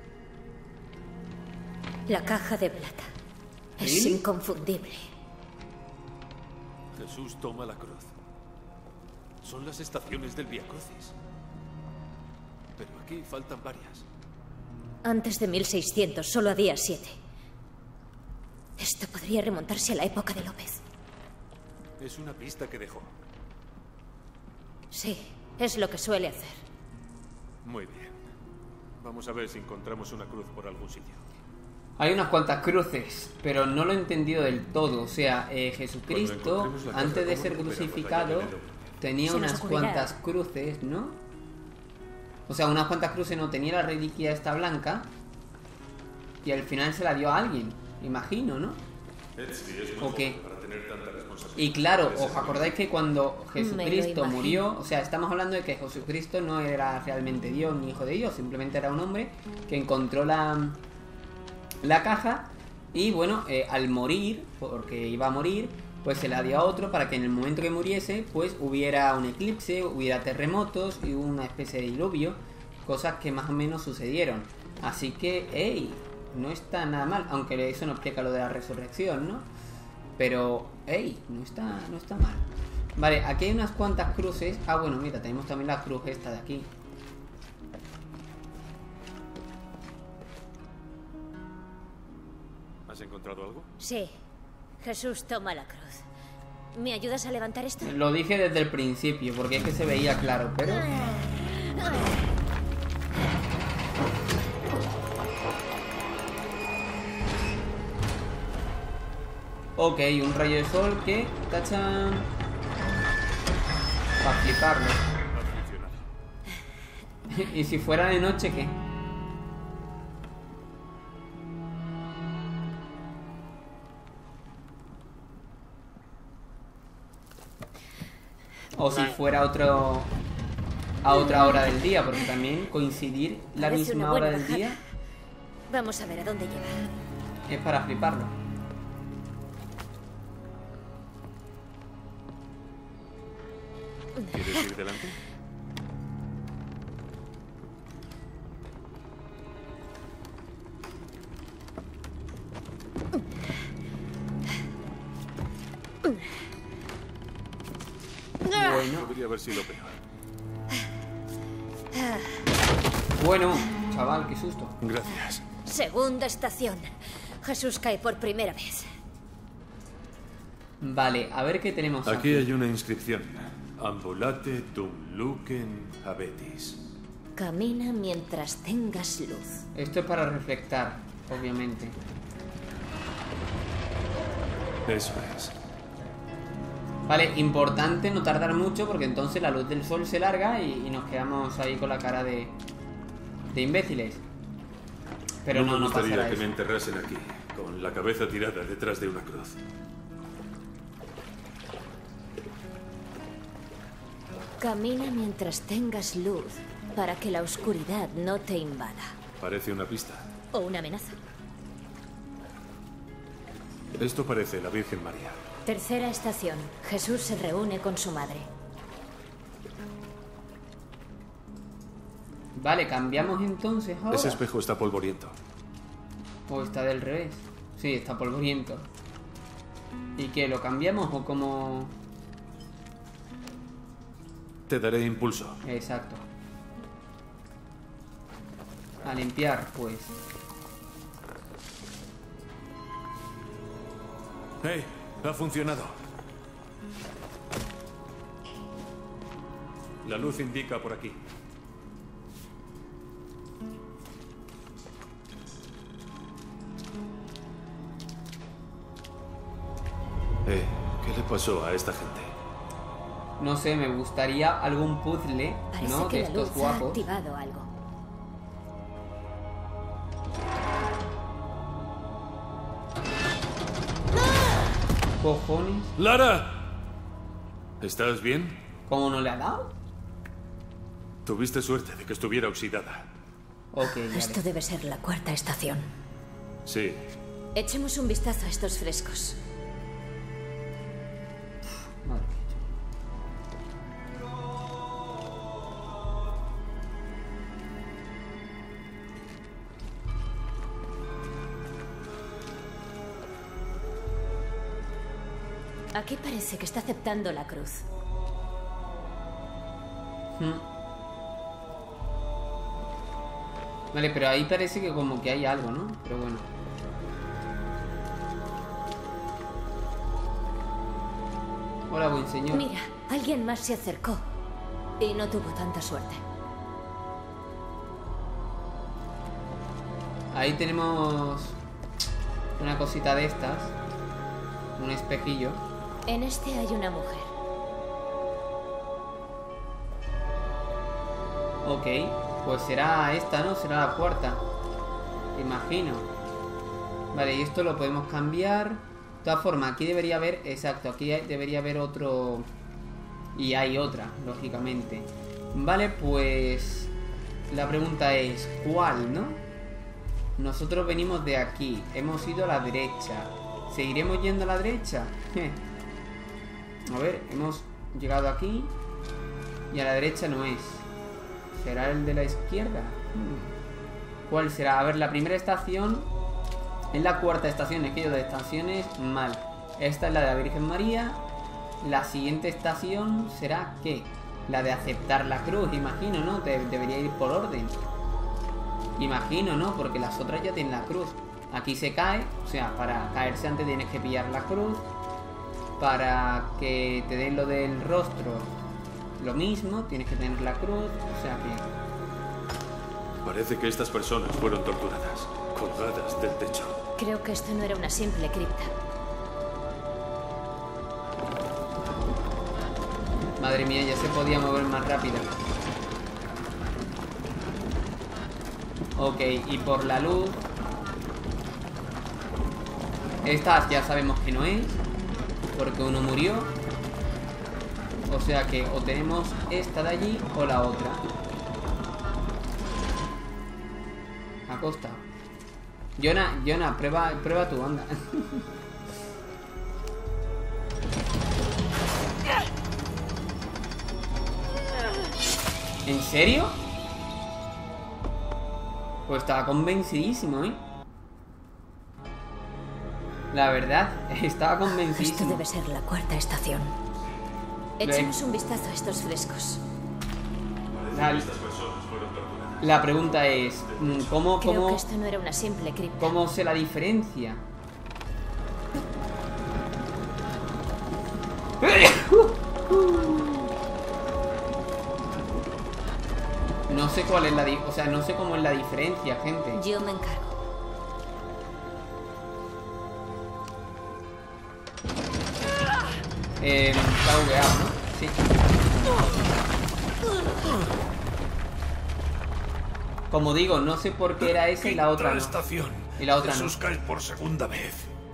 La caja de plata. Es ¿Sí? inconfundible. Jesús toma la cruz. Son las estaciones del Vía Crucis. Pero aquí faltan varias. Antes de 1600 solo había 7. Esto podría remontarse a la época de López. Es una pista que dejó. Sí, es lo que suele hacer. Muy bien. Vamos a ver si encontramos una cruz por algún sitio. Hay unas cuantas cruces, pero no lo he entendido del todo. O sea, Jesucristo, antes de ser crucificado, tenía unas cuantas cruces, ¿no? O sea, unas cuantas cruces no, tenía la reliquia esta blanca y al final se la dio a alguien, imagino, ¿no? ¿O qué? Y claro, ¿os acordáis que cuando Jesucristo murió? O sea, estamos hablando de que Jesucristo no era realmente Dios ni hijo de Dios, simplemente era un hombre que encontró la caja y bueno, al morir, porque iba a morir, pues se la dio a otro para que en el momento que muriese pues hubiera un eclipse, hubiera terremotos y una especie de diluvio, cosas que más o menos sucedieron. Así que, hey, no está nada mal, aunque eso no explica lo de la resurrección, ¿no? Pero, hey, no está mal. Vale, aquí hay unas cuantas cruces. Ah, bueno, mira, tenemos también la cruz esta de aquí. ¿Has encontrado algo? Sí. Jesús toma la cruz. ¿Me ayudas a levantar esto? Lo dije desde el principio, porque es que se veía claro, pero... Ok, un rayo de sol que... ¡Tachan! Para fliparlo. ¿Y si fuera de noche qué? O si fuera otro... a otra hora del día, porque también coincidir la Parece misma una buena hora del bajada. día Vamos a ver a dónde lleva. es para fliparlo. ¿Quieres ir delante? Bueno. Podría haber sido peor. Bueno, chaval, qué susto. Gracias. Segunda estación. Jesús cae por primera vez. Vale, a ver qué tenemos Aquí hay una inscripción. Ambulate dum lucem habetis. Camina mientras tengas luz. Esto es para reflectar, obviamente. Eso es. Vale, importante no tardar mucho porque entonces la luz del sol se larga y nos quedamos ahí con la cara de imbéciles. Pero no me pasará gustaría que eso. me enterrasen aquí, con la cabeza tirada detrás de una cruz. Camina mientras tengas luz para que la oscuridad no te invada. Parece una pista. O una amenaza. Esto parece la Virgen María. Tercera estación. Jesús se reúne con su madre. Vale, cambiamos entonces ahora. Ese espejo está polvoriento. O está del revés. Sí, está polvoriento. ¿Y qué? ¿Lo cambiamos o como...? Te daré impulso. Exacto. A limpiar, pues. ¡Hey! Ha funcionado. La luz indica por aquí. ¿Qué le pasó a esta gente? No sé, me gustaría algún puzzle, Parece ¿no? que De la estos luz ha guapos. activado algo. Cojones. ¡Lara! ¿Estás bien? ¿Cómo no le ha dado? Tuviste suerte de que estuviera oxidada. Ok, Esto debe ser la cuarta estación. Sí. Echemos un vistazo a estos frescos. Vale. Aquí parece que está aceptando la cruz. Vale, pero ahí parece que como que hay algo, ¿no? Pero bueno. Hola, buen señor. Mira, alguien más se acercó y no tuvo tanta suerte. Ahí tenemos una cosita de estas. Un espejillo. En este hay una mujer. Ok, pues será esta, ¿no? Será la cuarta. Imagino. Vale, y esto lo podemos cambiar. De todas formas, aquí debería haber... Exacto, aquí debería haber otro... Y hay otra, lógicamente. Vale, pues... La pregunta es... ¿Cuál, no? Nosotros venimos de aquí. Hemos ido a la derecha. ¿Seguiremos yendo a la derecha? A ver, hemos llegado aquí. Y a la derecha no es. ¿Será el de la izquierda? ¿Cuál será? A ver, la primera estación es la cuarta estación. Es que yo de estaciones mal. Esta es la de la Virgen María. La siguiente estación será ¿qué? La de aceptar la cruz, imagino, ¿no? Debería ir por orden. Imagino, ¿no? Porque las otras ya tienen la cruz. Aquí se cae, o sea, para caerse antes tienes que pillar la cruz. Para que te den lo del rostro, lo mismo, tienes que tener la cruz, o sea que... Parece que estas personas fueron torturadas, colgadas del techo. Creo que esto no era una simple cripta. Madre mía, ya se podía mover más rápido. Ok, y por la luz... Estas ya sabemos que no es, porque uno murió. O sea que o tenemos esta de allí o la otra. Acosta. Jonah, prueba tu onda. ¿En serio? Pues estaba convencidísimo, ¿eh? La verdad, estaba convencidísimo. Esto debe ser la cuarta estación. Echemos un vistazo a estos frescos. La pregunta es, Creo que esto no era una simple cripta. ¿cómo se la diferencia? No sé cuál es o sea, no sé cómo es la diferencia, gente. Yo me encargo. Está bugueado, ¿no? Sí. Como digo, no sé por qué era esa y la otra no. Estación. Y la otra no. Jesús cae por segunda vez.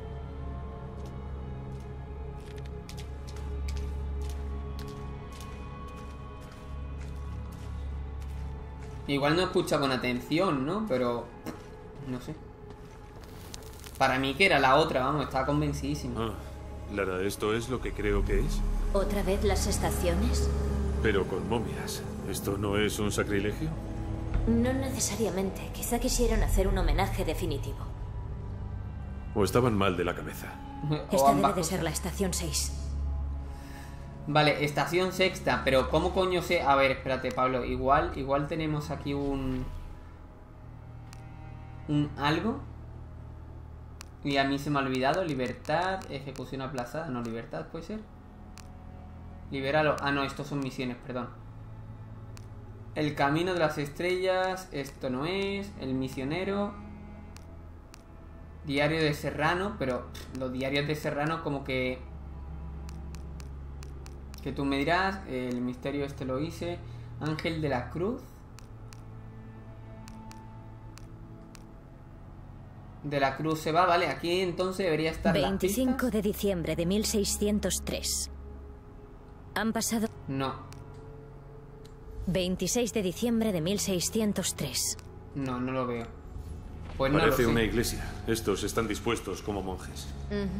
Igual no escucha con atención, ¿no? Pero... no sé. Para mí que era la otra, vamos, estaba convencidísimo. Ah, Lara, ¿esto es lo que creo que es? ¿Otra vez las estaciones? Pero con momias. ¿Esto no es un sacrilegio? No necesariamente. Quizá quisieron hacer un homenaje definitivo. ¿O estaban mal de la cabeza? Esta debe de ser la estación 6. Vale, estación sexta, pero ¿cómo coño sé? A ver, espérate, Pablo, igual tenemos aquí un algo. Y a mí se me ha olvidado. Libertad, ejecución aplazada. No, libertad puede ser. Libéralo. Ah, no, estos son misiones, perdón. El camino de las estrellas. Esto no es. El misionero. Diario de Serrano. Pero los diarios de Serrano como que tú me dirás. El misterio este lo hice. Ángel de la Cruz. De la Cruz se va, vale. Aquí entonces debería estar 25 de diciembre de 1603. Han pasado... No. 26 de diciembre de 1603. No, no lo veo. Pues no Parece lo sé. una iglesia. Estos están dispuestos como monjes.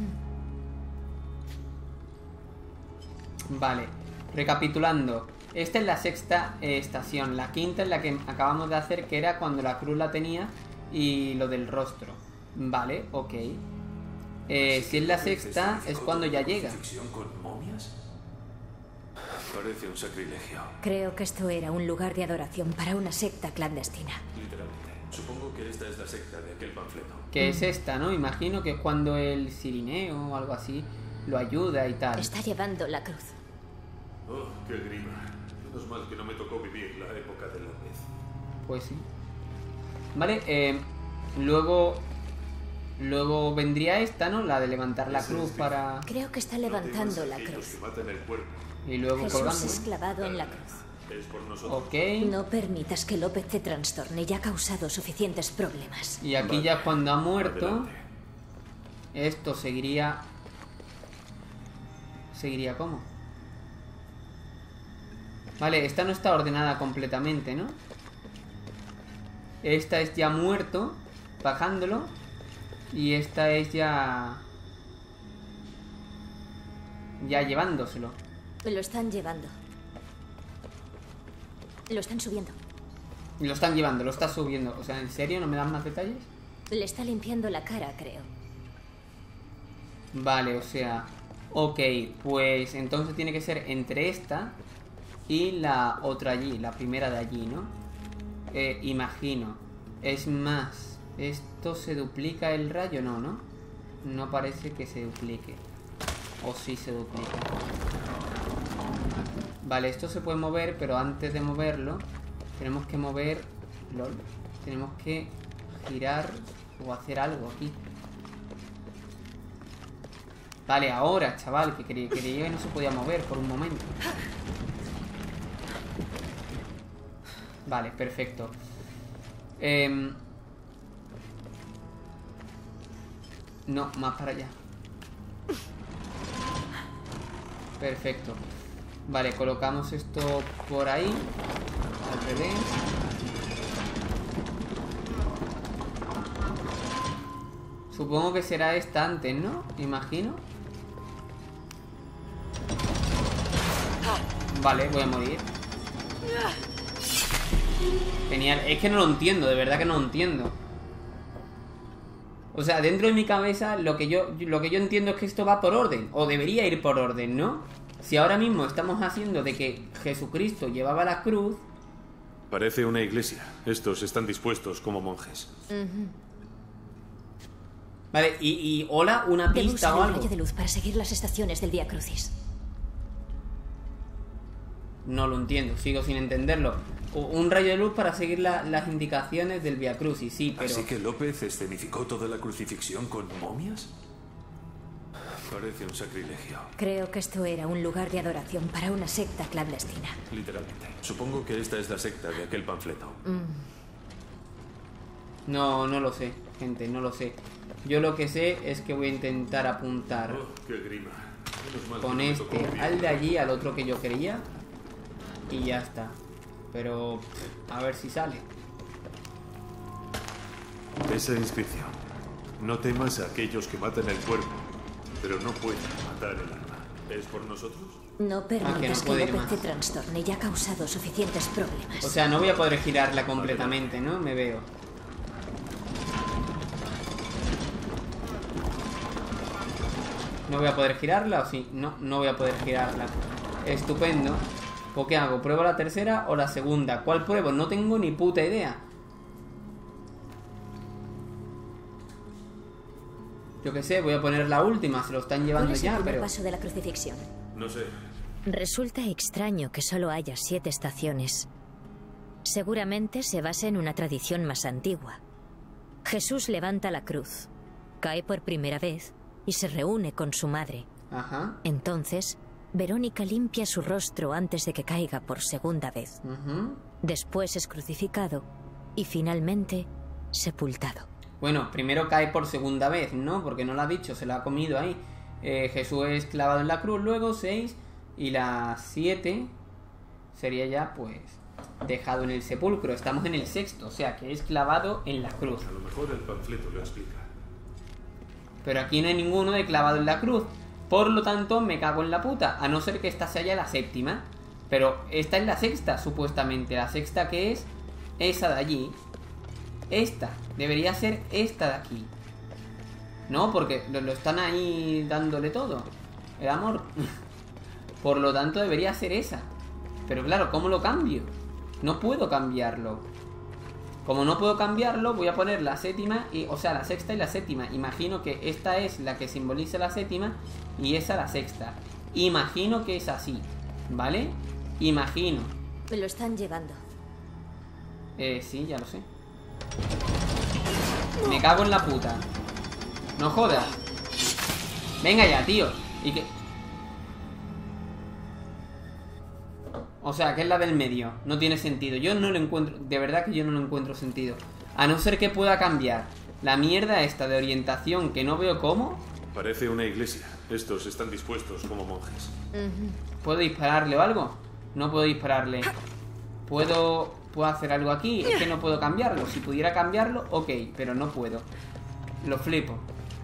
Vale. Recapitulando. Esta es la sexta estación. La quinta es la que acabamos de hacer, que era cuando la cruz la tenía y lo del rostro. Vale, ok. Si es la sexta, es cuando ya llega. ¿Con momias? Parece un sacrilegio. Creo que esto era un lugar de adoración para una secta clandestina. Literalmente. Supongo que esta es la secta de aquel panfleto. Que es esta, ¿no? Imagino que es cuando el Cirineo o algo así lo ayuda y tal. Está llevando la cruz. Oh, qué grima. Menos mal que no me tocó vivir la época de López. Pues sí. Vale, luego vendría esta, ¿no? La de levantar la cruz para... Creo que está levantando la cruz. Y luego Jesús colgando. es clavado en la cruz. Es por nosotros. Ok. No permitas que López te trastorne, ya ha causado suficientes problemas. Y aquí ya cuando ha muerto, esto seguiría... ¿Seguiría cómo? Vale, esta no está ordenada completamente, ¿no? Esta es ya muerto, bajándolo. Y esta es ya llevándoselo. Lo están llevando. Lo están subiendo. Lo están llevando, lo está subiendo. O sea, ¿en serio? ¿No me dan más detalles? Le está limpiando la cara, creo. Vale, o sea... Ok, pues entonces tiene que ser entre esta y la otra allí, la primera de allí, ¿no? Imagino. Es más, ¿esto se duplica el rayo? No, ¿no? No parece que se duplique. O sí se duplica. Vale, esto se puede mover, pero antes de moverlo tenemos que mover... LOL. Tenemos que girar o hacer algo aquí. Vale, ahora, chaval, que creía que no se podía mover por un momento. Vale, perfecto. No, más para allá. Perfecto. Vale, colocamos esto por ahí. Al revés. Supongo que será esta antes, ¿no? Imagino. Vale, voy a morir. Genial. Es que no lo entiendo, de verdad que no lo entiendo. O sea, dentro de mi cabeza lo que yo entiendo es que esto va por orden. O debería ir por orden, ¿no? Si ahora mismo estamos haciendo de que Jesucristo llevaba la cruz... Parece una iglesia. Estos están dispuestos como monjes. Vale, y hola, una Debo pista usar o el algo. rayo de luz para seguir las estaciones del Vía Crucis. No lo entiendo, sigo sin entenderlo. Un rayo de luz para seguir las indicaciones del Vía Crucis, sí, pero... ¿Así que López escenificó toda la crucifixión con momias? Parece un sacrilegio. Creo que esto era un lugar de adoración para una secta clandestina. Literalmente. Supongo que esta es la secta de aquel panfleto. No lo sé, gente, no lo sé. Yo lo que sé es que voy a intentar apuntar Qué grima. Menos mal con que no me tocó este vivir. al de allí, al otro que yo quería. Y ya está. Pero a ver si sale. Esa inscripción. No temas a aquellos que matan el cuerpo, pero no pueden matar el alma. ¿Es por nosotros? No permitas que puede ir López más. te trastorne, ya ha causado suficientes problemas. O sea, no voy a poder girarla completamente, ¿no? Me veo. ¿No voy a poder girarla o sí? No voy a poder girarla. Estupendo. ¿Pues qué hago? ¿Pruebo la tercera o la segunda? ¿Cuál pruebo? No tengo ni puta idea. Yo qué sé, voy a poner la última. Se lo están llevando ¿Cuál es el ya, primer pero... paso de la crucifixión? No sé. Resulta extraño que solo haya 7 estaciones. Seguramente se basa en una tradición más antigua. Jesús levanta la cruz, cae por primera vez y se reúne con su madre. Ajá. Entonces, Verónica limpia su rostro antes de que caiga por segunda vez. Después es crucificado y finalmente sepultado. Bueno, primero cae por segunda vez, ¿no? Porque no lo ha dicho, se lo ha comido ahí. Jesús es clavado en la cruz, luego 6 y la 7 sería ya, pues, dejado en el sepulcro. Estamos en el 6º, o sea, que es clavado en la cruz. A lo mejor el panfleto lo explica. Pero aquí no hay ninguno de clavado en la cruz. Por lo tanto, me cago en la puta. A no ser que esta sea ya la 7ª. Pero esta es la 6ª, supuestamente. La 6ª que es esa de allí. Esta. Debería ser esta de aquí. No, porque lo están ahí dándole todo. El amor. Por lo tanto, debería ser esa. Pero claro, ¿cómo lo cambio? No puedo cambiarlo. Como no puedo cambiarlo, voy a poner la 7ª, o sea, la 6ª y la 7ª. Imagino que esta es la que simboliza la 7ª y esa la 6ª. Imagino que es así, ¿vale? Imagino. Me lo están llevando. Sí, ya lo sé. Me cago en la puta. No jodas. Venga ya, tío. ¿Y qué? O sea, que es la del medio. No tiene sentido. Yo no lo encuentro... De verdad que yo no lo encuentro sentido. A no ser que pueda cambiar la mierda esta de orientación que no veo cómo. Parece una iglesia. Estos están dispuestos como monjes. ¿Puedo dispararle o algo? No puedo dispararle. ¿Puedo hacer algo aquí? Es que no puedo cambiarlo. Si pudiera cambiarlo, ok. Pero no puedo. Lo flipo.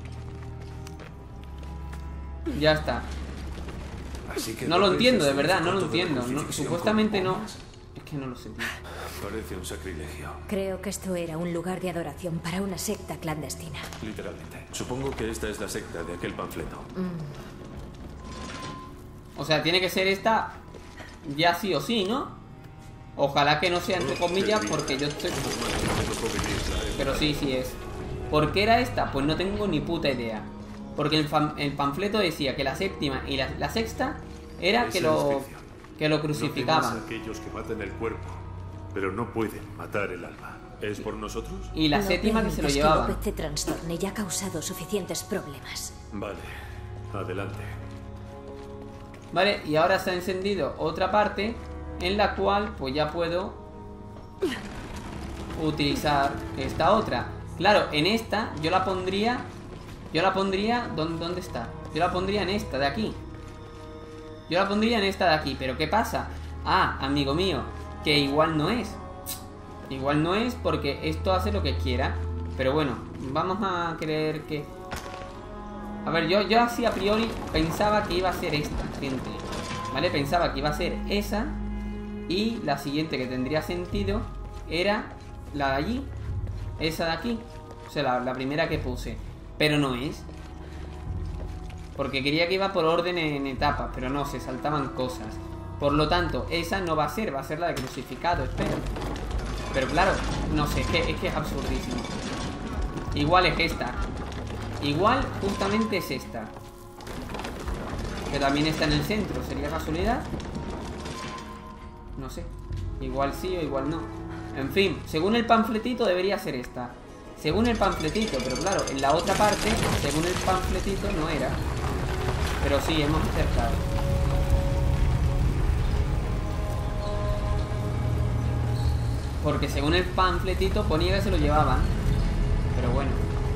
Ya está. Así que no lo entiendo, de verdad, no lo entiendo. Supuestamente no. Es que no lo sé, tío. Parece un sacrilegio. Creo que esto era un lugar de adoración para una secta clandestina. Literalmente. Supongo que esta es la secta de aquel panfleto. O sea, tiene que ser esta ya sí o sí, ¿no? Ojalá que no sea entre comillas porque yo estoy... Pero sí, sí es. ¿Por qué era esta? Pues no tengo ni puta idea. Porque el panfleto decía que la 7ª y la 6ª era que lo crucificaban. No aquellos que matan el cuerpo, pero no pueden matar el alma. ¿Es por nosotros? Y la 7ª que se lo llevaban. López te trastorne y ha causado suficientes problemas. Vale, adelante. Vale, y ahora se ha encendido otra parte en la cual pues ya puedo utilizar esta otra. Claro, en esta yo la pondría... ¿Dónde está? Yo la pondría en esta de aquí. Yo la pondría en esta de aquí. ¿Pero qué pasa? Ah, amigo mío, que igual no es. Igual no es porque esto hace lo que quiera. Pero bueno, vamos a creer que... A ver, yo así a priori pensaba que iba a ser esta, gente. ¿Vale? Pensaba que iba a ser esa. Y la siguiente que tendría sentido era la de allí. Esa de aquí. O sea, la primera que puse. Pero no es. Porque quería que iba por orden en etapas. Pero no, se saltaban cosas. Por lo tanto, esa no va a ser. Va a ser la de crucificado, espero. Pero claro, no sé, es que es absurdísimo. Igual es esta. Igual justamente es esta. Que también está en el centro. ¿Sería casualidad? No sé. Igual sí o igual no. En fin, según el panfletito debería ser esta. Según el panfletito, pero claro, en la otra parte, según el panfletito no era. Pero sí, hemos acertado. Porque según el panfletito ponía que se lo llevaban. Pero bueno.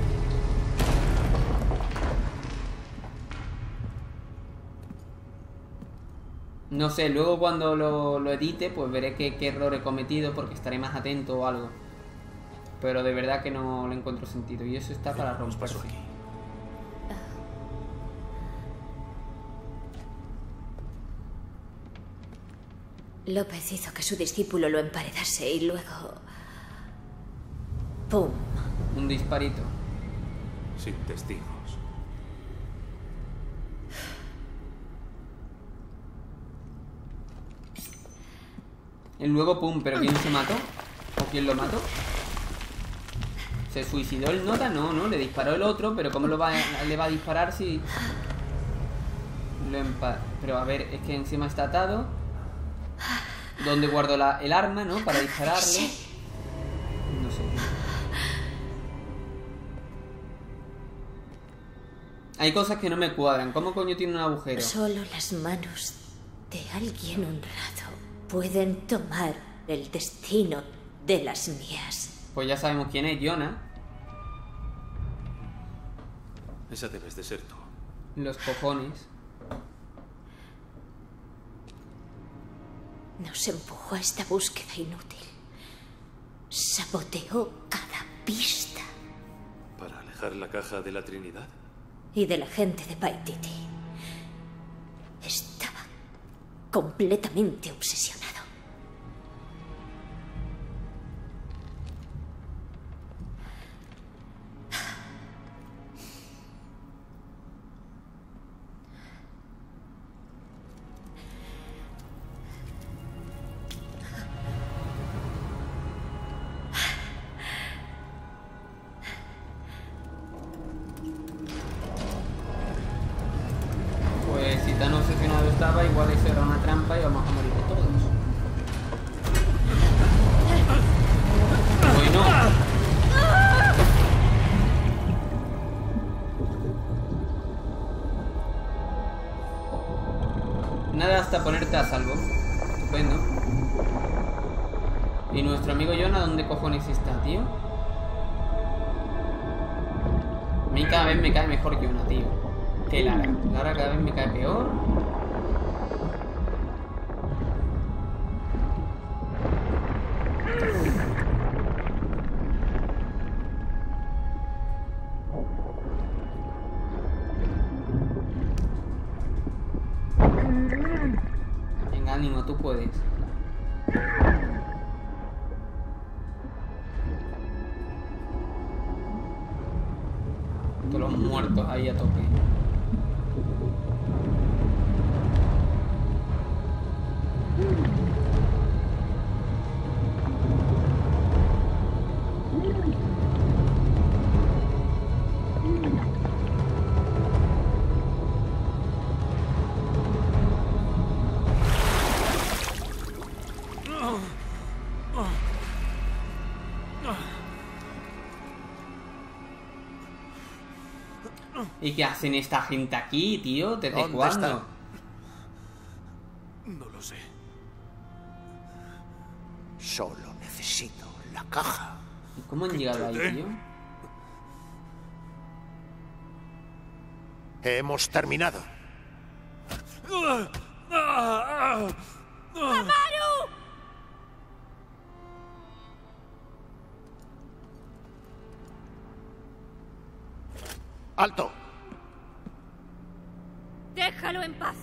No sé, luego cuando lo edite, pues veré qué error he cometido porque estaré más atento o algo. Pero de verdad que no le encuentro sentido. Y eso está para romperse. López hizo que su discípulo lo emparedase y luego... ¡pum! Un disparito. Sin testigos. Y luego pum, pero ¿quién se mató? ¿O quién lo mató? ¿Se suicidó el nota? No, no, le disparó el otro, pero ¿cómo le va a disparar si...? Pero a ver, es que encima está atado. ¿Dónde guardo el arma, no? Para dispararle. No sé. Hay cosas que no me cuadran. ¿Cómo coño tiene un agujero? Solo las manos de alguien honrado pueden tomar el destino de las mías. Pues ya sabemos quién es, Jonah. Esa debes de ser tú. Los cojones. Nos empujó a esta búsqueda inútil. Saboteó cada pista. ¿Para alejar la caja de la Trinidad? Y de la gente de Paititi. Estaba completamente obsesionado. Igual eso era una trampa y vamos a morir todos. Hoy no. Nada hasta ponerte a salvo. Estupendo. ¿Y nuestro amigo Jonah dónde cojones está, tío? A mí cada vez me cae mejor Jonah, tío. Que Lara. Lara cada vez me cae peor. Venga, ánimo, tú puedes. Todos los muertos ahí a tope. ¿Y qué hacen esta gente aquí, tío? ¿Desde cuándo? No lo sé. Solo necesito la caja. ¿Y cómo han llegado ahí, tío? Hemos terminado. ¡Amaru! ¡Alto! Déjalo en paz.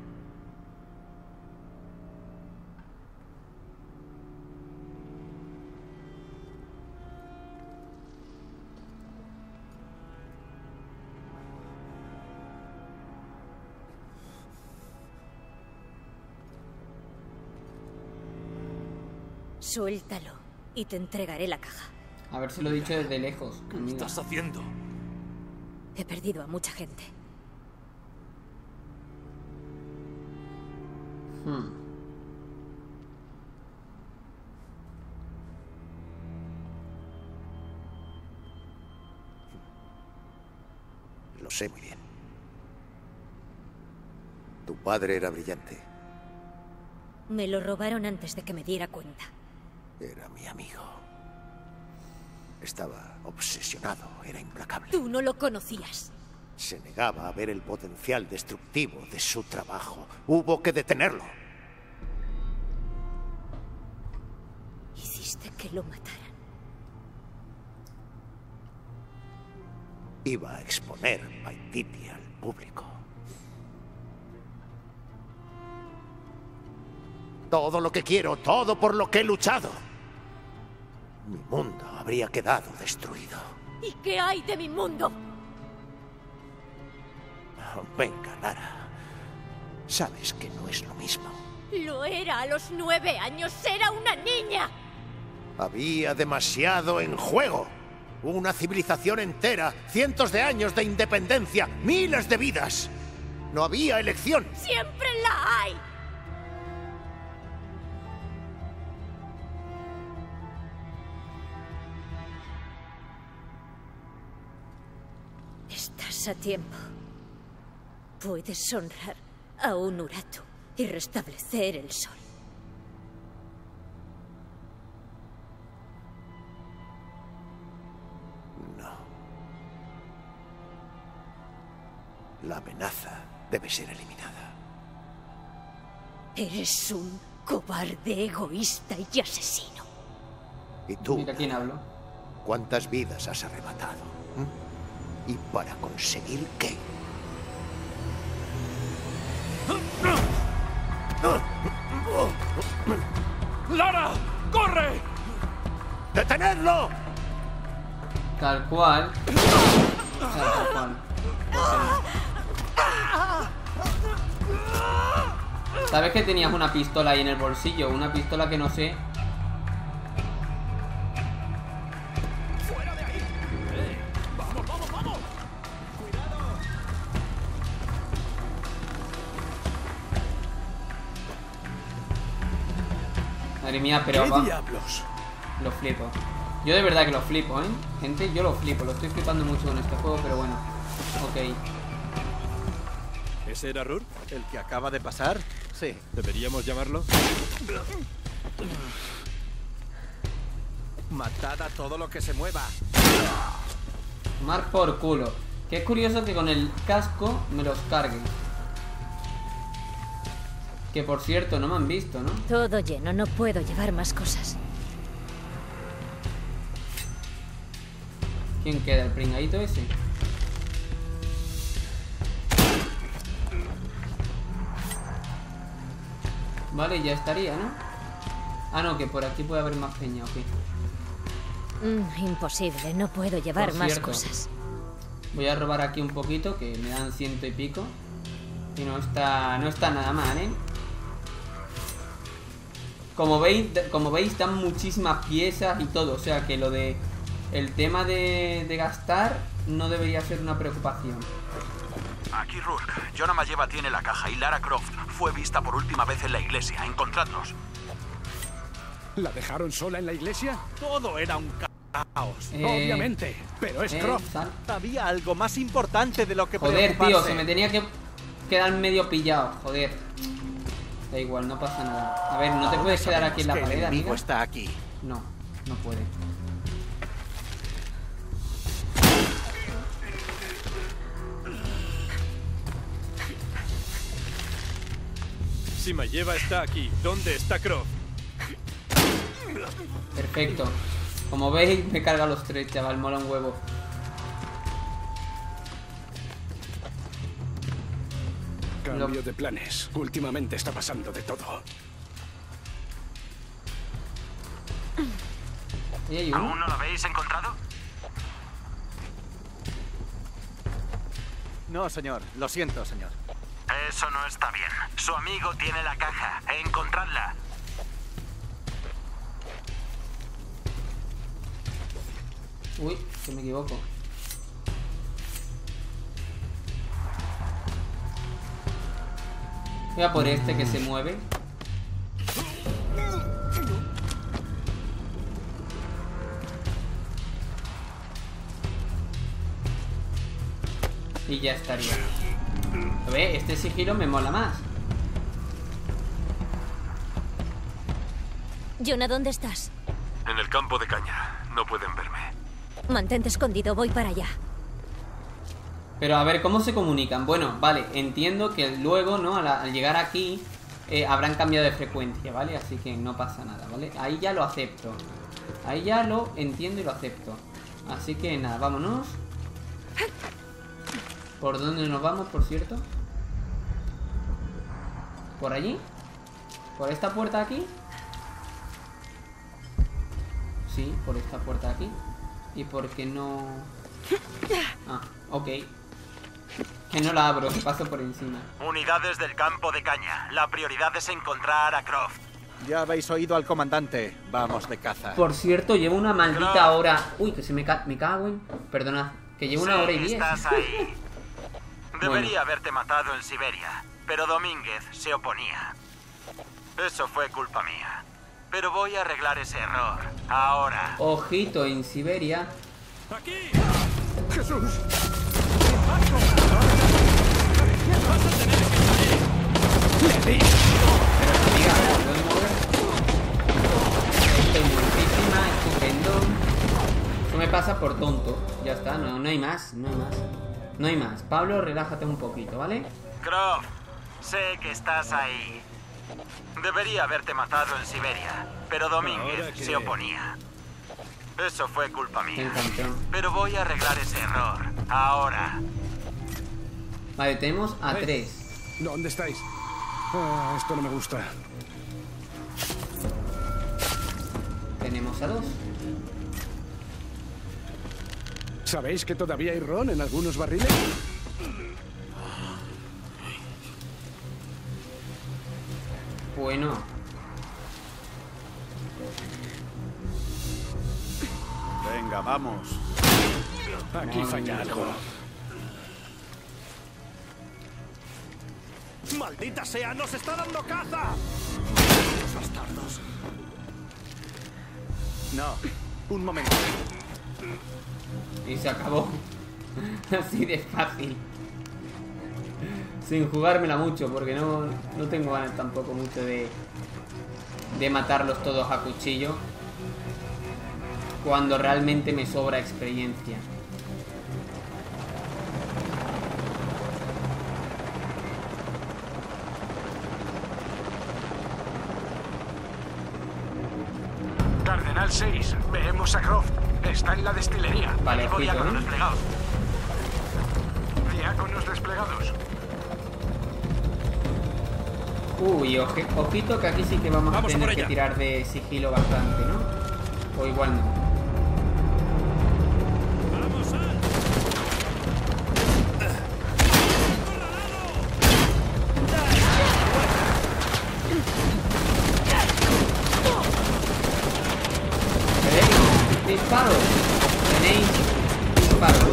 Suéltalo y te entregaré la caja. A ver si lo he dicho desde lejos. ¿Qué estás haciendo? He perdido a mucha gente. Lo sé muy bien. Tu padre era brillante. Me lo robaron antes de que me diera cuenta. Era mi amigo. Estaba obsesionado, era implacable. Tú no lo conocías. Se negaba a ver el potencial destructivo de su trabajo. Hubo que detenerlo. Hiciste que lo mataran. Iba a exponer Paititi al público. Todo lo que quiero, todo por lo que he luchado. Mi mundo habría quedado destruido. ¿Y qué hay de mi mundo? Venga, Lara. Sabes que no es lo mismo. Lo era a los 9 años. Era una niña. Había demasiado en juego. Una civilización entera, cientos de años de independencia, miles de vidas. No había elección. ¡Siempre la hay! Estás a tiempo. Puedes honrar a un Uratu y restablecer el sol. La amenaza debe ser eliminada. Eres un cobarde, egoísta y asesino. ¿Y tú? Mira quién hablo. ¿Cuántas vidas has arrebatado? ¿Y para conseguir qué? ¡Lara! ¡Corre! ¡Detenedlo! Tal cual. Tal cual. ¿Sabes que tenías una pistola ahí en el bolsillo? Una pistola que no sé. ¡Fuera de ahí! ¡Vamos, vamos, vamos! ¡Cuidado! Madre mía, pero ¿Qué va. diablos? Lo flipo. Yo de verdad que lo flipo, ¿eh? Gente, yo lo flipo. Lo estoy flipando mucho con este juego, pero bueno. Ok. ¿Ese era Rur? ¿El que acaba de pasar? Sí. ¿Deberíamos llamarlo? Matad a todo lo que se mueva. Mar por culo. Que es curioso que con el casco me los cargue. Que por cierto, no me han visto, ¿no? Todo lleno, no puedo llevar más cosas. ¿Quién queda? ¿El pringadito ese? Vale, ya estaría, ¿no? Ah, no, que por aquí puede haber más peña, ok. Imposible, no puedo llevar Por más cierto, cosas. Voy a robar aquí un poquito, que me dan 100 y pico. Y no está nada mal, ¿eh? Como veis, dan muchísimas piezas y todo. O sea que lo de... El tema de gastar no debería ser una preocupación. Aquí Rourke. Jonah Mayeva tiene la caja y Lara Croft fue vista por última vez en la iglesia. Encontradlos. ¿La dejaron sola en la iglesia? Todo era un caos. Obviamente, pero es Croft. Había algo más importante de lo que Joder, tío, preocuparse. se me tenía que quedar medio pillado. Joder. Da igual, no pasa nada. A ver, no te puedes quedar aquí en la que el pared, enemigo amiga. está aquí. No, no puede. Si Mayeva está aquí, ¿dónde está Croft? Perfecto. Como veis, me carga los tres, chaval. Mola un huevo. Cambio de planes. Últimamente está pasando de todo. ¿Aún no lo habéis encontrado? No, señor. Lo siento, señor. Eso no está bien. Su amigo tiene la caja. Encontradla. Uy, que me equivoco. Voy a por este que se mueve. Y ya estaría. A ver, este sigilo me mola más. Jonah, ¿dónde estás? En el campo de caña. No pueden verme. Mantente escondido, voy para allá. Pero a ver, ¿cómo se comunican? Bueno, vale, entiendo que luego, ¿no? Al llegar aquí habrán cambiado de frecuencia, ¿vale? Así que no pasa nada, ¿vale? Ahí ya lo acepto. Ahí ya lo entiendo y lo acepto. Así que nada, vámonos. ¿Por dónde nos vamos, por cierto? ¿Por allí? ¿Por esta puerta aquí? Sí, por esta puerta aquí. ¿Y por qué no...? Ah, ok. Que no la abro, que paso por encima. Unidades del campo de caña. La prioridad es encontrar a Croft. Ya habéis oído al comandante. Vamos de caza. Por cierto, llevo una maldita hora. Uy, que se me cago en... Perdonad, que llevo una hora y 10. Estás ahí. Debería haberte matado en Siberia, pero Domínguez se oponía. Eso fue culpa mía. Pero voy a arreglar ese error. Ahora. Ojito, en Siberia. ¡Aquí! ¡Jesús! Estoy muertísima, estupendo. Eso me pasa por tonto. Ya está, no hay más, no hay más. No hay más. Pablo, relájate un poquito, ¿vale? Croft, sé que estás ahí. Debería haberte matado en Siberia, pero Domínguez se oponía. Eso fue culpa mía. Pero voy a arreglar ese error. Ahora. Vale, tenemos a 3. ¿Dónde estáis? Ah, esto no me gusta. Tenemos a 2. ¿Sabéis que todavía hay ron en algunos barriles? Bueno. Venga, vamos. Aquí falla algo. ¡Maldita sea! ¡Nos está dando caza! ¡Los bastardos! No, un momento. Y se acabó. Así de fácil. Sin jugármela mucho, porque no tengo ganas tampoco mucho de matarlos todos a cuchillo, cuando realmente me sobra experiencia. Cardenal 6, vemos a Croft. Está en la destilería. Vale, ojito, diáconos ¿eh? desplegados. Diáconos desplegados. Uy, ojito que aquí sí que vamos a tener que tirar de sigilo bastante, ¿no? O igual no. Disparo. Tenéis disparo.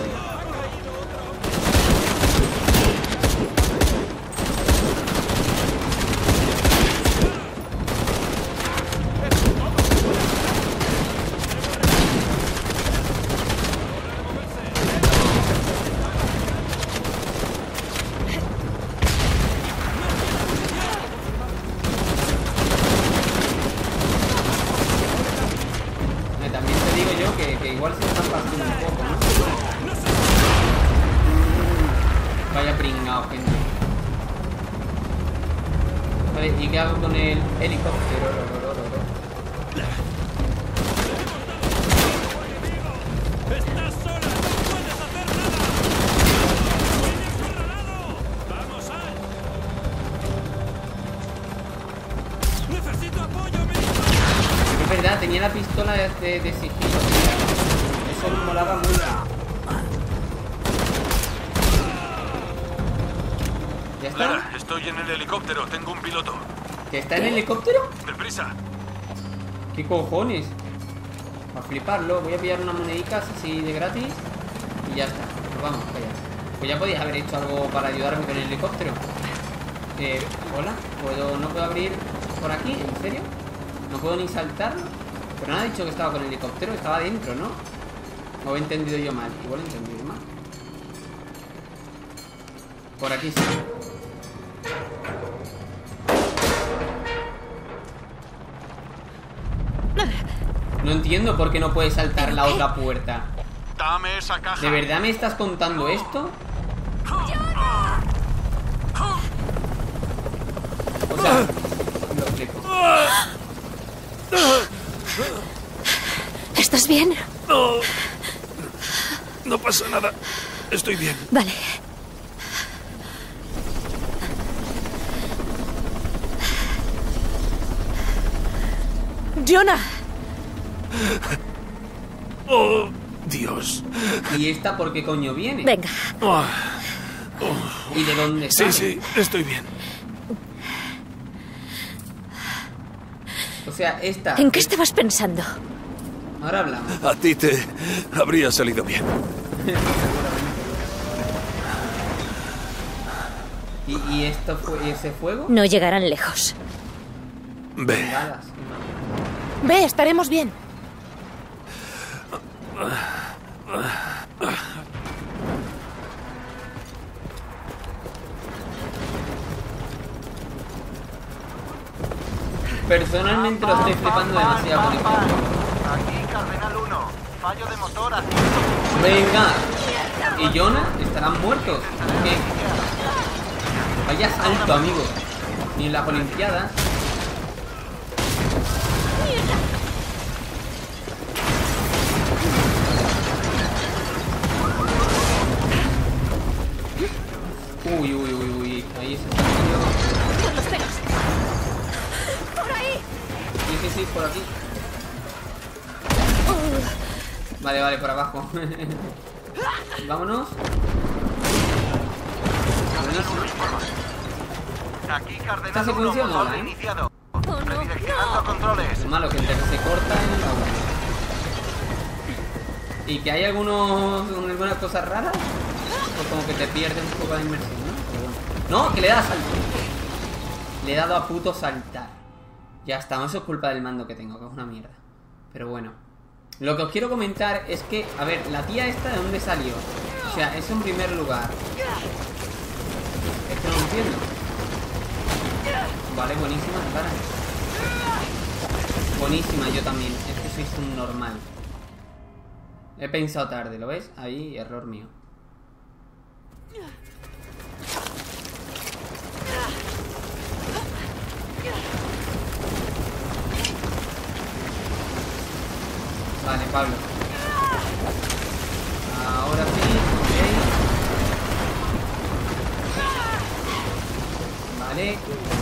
También te digo yo que igual se están pasando un poco, ¿no? Vaya pringao, gente. Vale, ¿y qué hago con el helicóptero? ¡Estás sola! ¡No puedes hacer nada! ¡Viene acorralado! ¡Vamos, Al! ¡Necesito apoyo, militar! Es verdad, tenía la pistola de sigilo. Eso me molaba mucho. ¿Ya está? Lara, estoy en el helicóptero, tengo un piloto. ¿Que está en el helicóptero? ¡Deprisa! ¿Qué cojones? A fliparlo, voy a pillar unas moneditas así de gratis y ya está, nos vamos para allá. Pues ya podías haber hecho algo para ayudarme con el helicóptero. Hola, ¿no puedo abrir por aquí? ¿En serio? ¿No puedo ni saltarlo? Pero no ha dicho que estaba con el helicóptero, estaba dentro, ¿no? ¿O he entendido yo mal? Igual he entendido mal. Por aquí sí. No entiendo por qué no puedes saltar la otra puerta. Dame esa caja. ¿De verdad me estás contando esto? O sea, lo explico. ¿Estás bien? No. No pasa nada. Estoy bien. Vale. ¡Jonah! ¡Oh, Dios! ¿Y esta por qué coño viene? Venga. ¿Y de dónde está? Sí, estoy bien. O sea, esta... ¿En qué estabas pensando? Ahora hablamos. A ti te habría salido bien. ¿Y esto fue ese fuego? No llegarán lejos. Ve. Bengalas. Ve, estaremos bien. Personalmente lo estoy flipando demasiado con esto. Aquí Cardenal 1. Fallo de motor a 100. Venga. ¿Y Jonah? ¿Estarán muertos? ¿Qué? Vaya salto, amigo. Ni en las Olimpiadas. Uy, uy, uy, uy. Ahí se está metiendo. ¡Con los pelos! ¡Por ahí! Sí, sí, sí, por aquí. Vale, vale, por abajo. Vámonos. Aquí Esta Cardenal 1. secuencia mola, Motor ¿eh? iniciado. ¡Oh, no! Redireccionando controles. Es malo que entre que se corta en el agua. Y que hay algunas cosas raras. Pues como que te pierdes un poco de inmersión, ¿no? Pero bueno. No, que le da a saltar. Le he dado a puto saltar. Ya está, no, eso es culpa del mando que tengo, que es una mierda. Pero bueno. Lo que os quiero comentar es que, a ver, la tía esta, ¿de dónde salió? O sea, es en primer lugar. Es que no lo entiendo. Vale, buenísima, Clara. Buenísima, yo también. Es que sois un normal. He pensado tarde, ¿lo ves? Ahí, error mío. Vale, Pablo. Ahora sí, ok. Vale.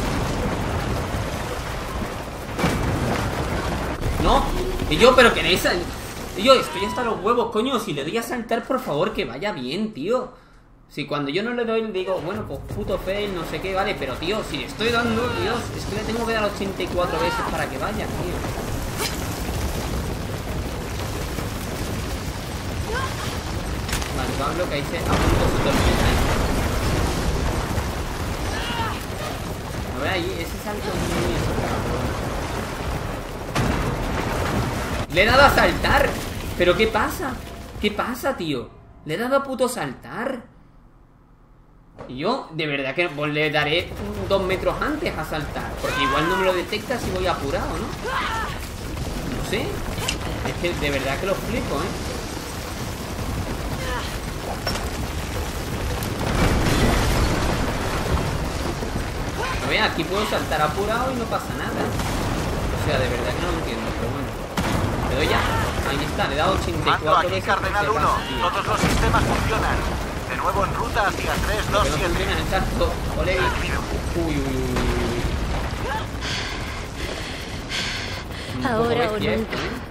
No, y yo, pero queréis salir. Y yo estoy hasta los huevos, coño. Si le doy a saltar, por favor, que vaya bien, tío. Si cuando yo no le doy, le digo, bueno, pues puto fail, no sé qué, vale. Pero, tío, si le estoy dando, Dios, es que le tengo que dar 84 veces para que vaya, tío. Vale, Pablo, que ahí se apunta su tormenta. A ver, ahí, ese salto es muy eso. Le he dado a saltar. ¿Pero qué pasa? ¿Qué pasa, tío? Le he dado a puto saltar. Y yo, de verdad que pues, le daré 2 metros antes a saltar. Porque igual no me lo detecta si voy apurado, ¿no? No sé. Es que de verdad que lo flipo, ¿eh? A ver, aquí puedo saltar apurado y no pasa nada. O sea, de verdad que no lo entiendo, pero bueno. Le doy ya. Ahí está, le he dado 84 aquí veces. Cardenal 1. Todos los sistemas funcionan. De nuevo en ruta hacia 327. No funciona, exacto. Ole. Uy, uy, uy, uy. Ahora o bestia nunca. esto, ¿eh?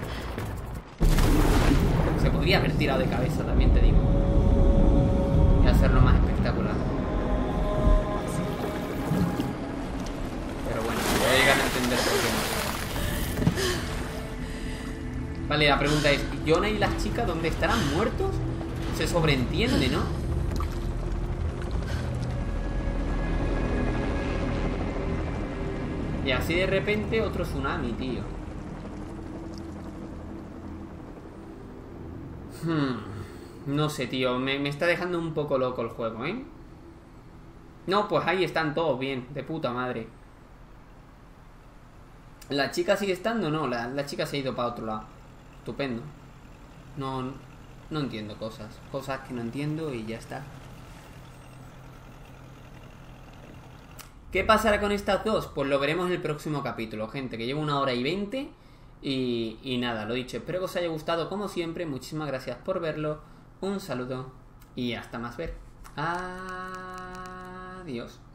Se podría haber tirado de cabeza, también te digo. Y hacerlo más espectacular. Pero bueno, voy a llegar a entender por qué no. Vale, la pregunta es, ¿Jonah y las chicas dónde estarán? ¿Muertos? Se sobreentiende, ¿no? Y así de repente otro tsunami, tío. No sé, tío. Me está dejando un poco loco el juego, ¿eh? No, pues ahí están todos bien. De puta madre. ¿La chica sigue estando? No, la chica se ha ido para otro lado. Estupendo. No entiendo cosas. Cosas que no entiendo y ya está. ¿Qué pasará con estas dos? Pues lo veremos en el próximo capítulo, gente. Que llevo 1 hora y 20. Y nada, lo dicho. Espero que os haya gustado como siempre. Muchísimas gracias por verlo. Un saludo. Y hasta más ver. Adiós.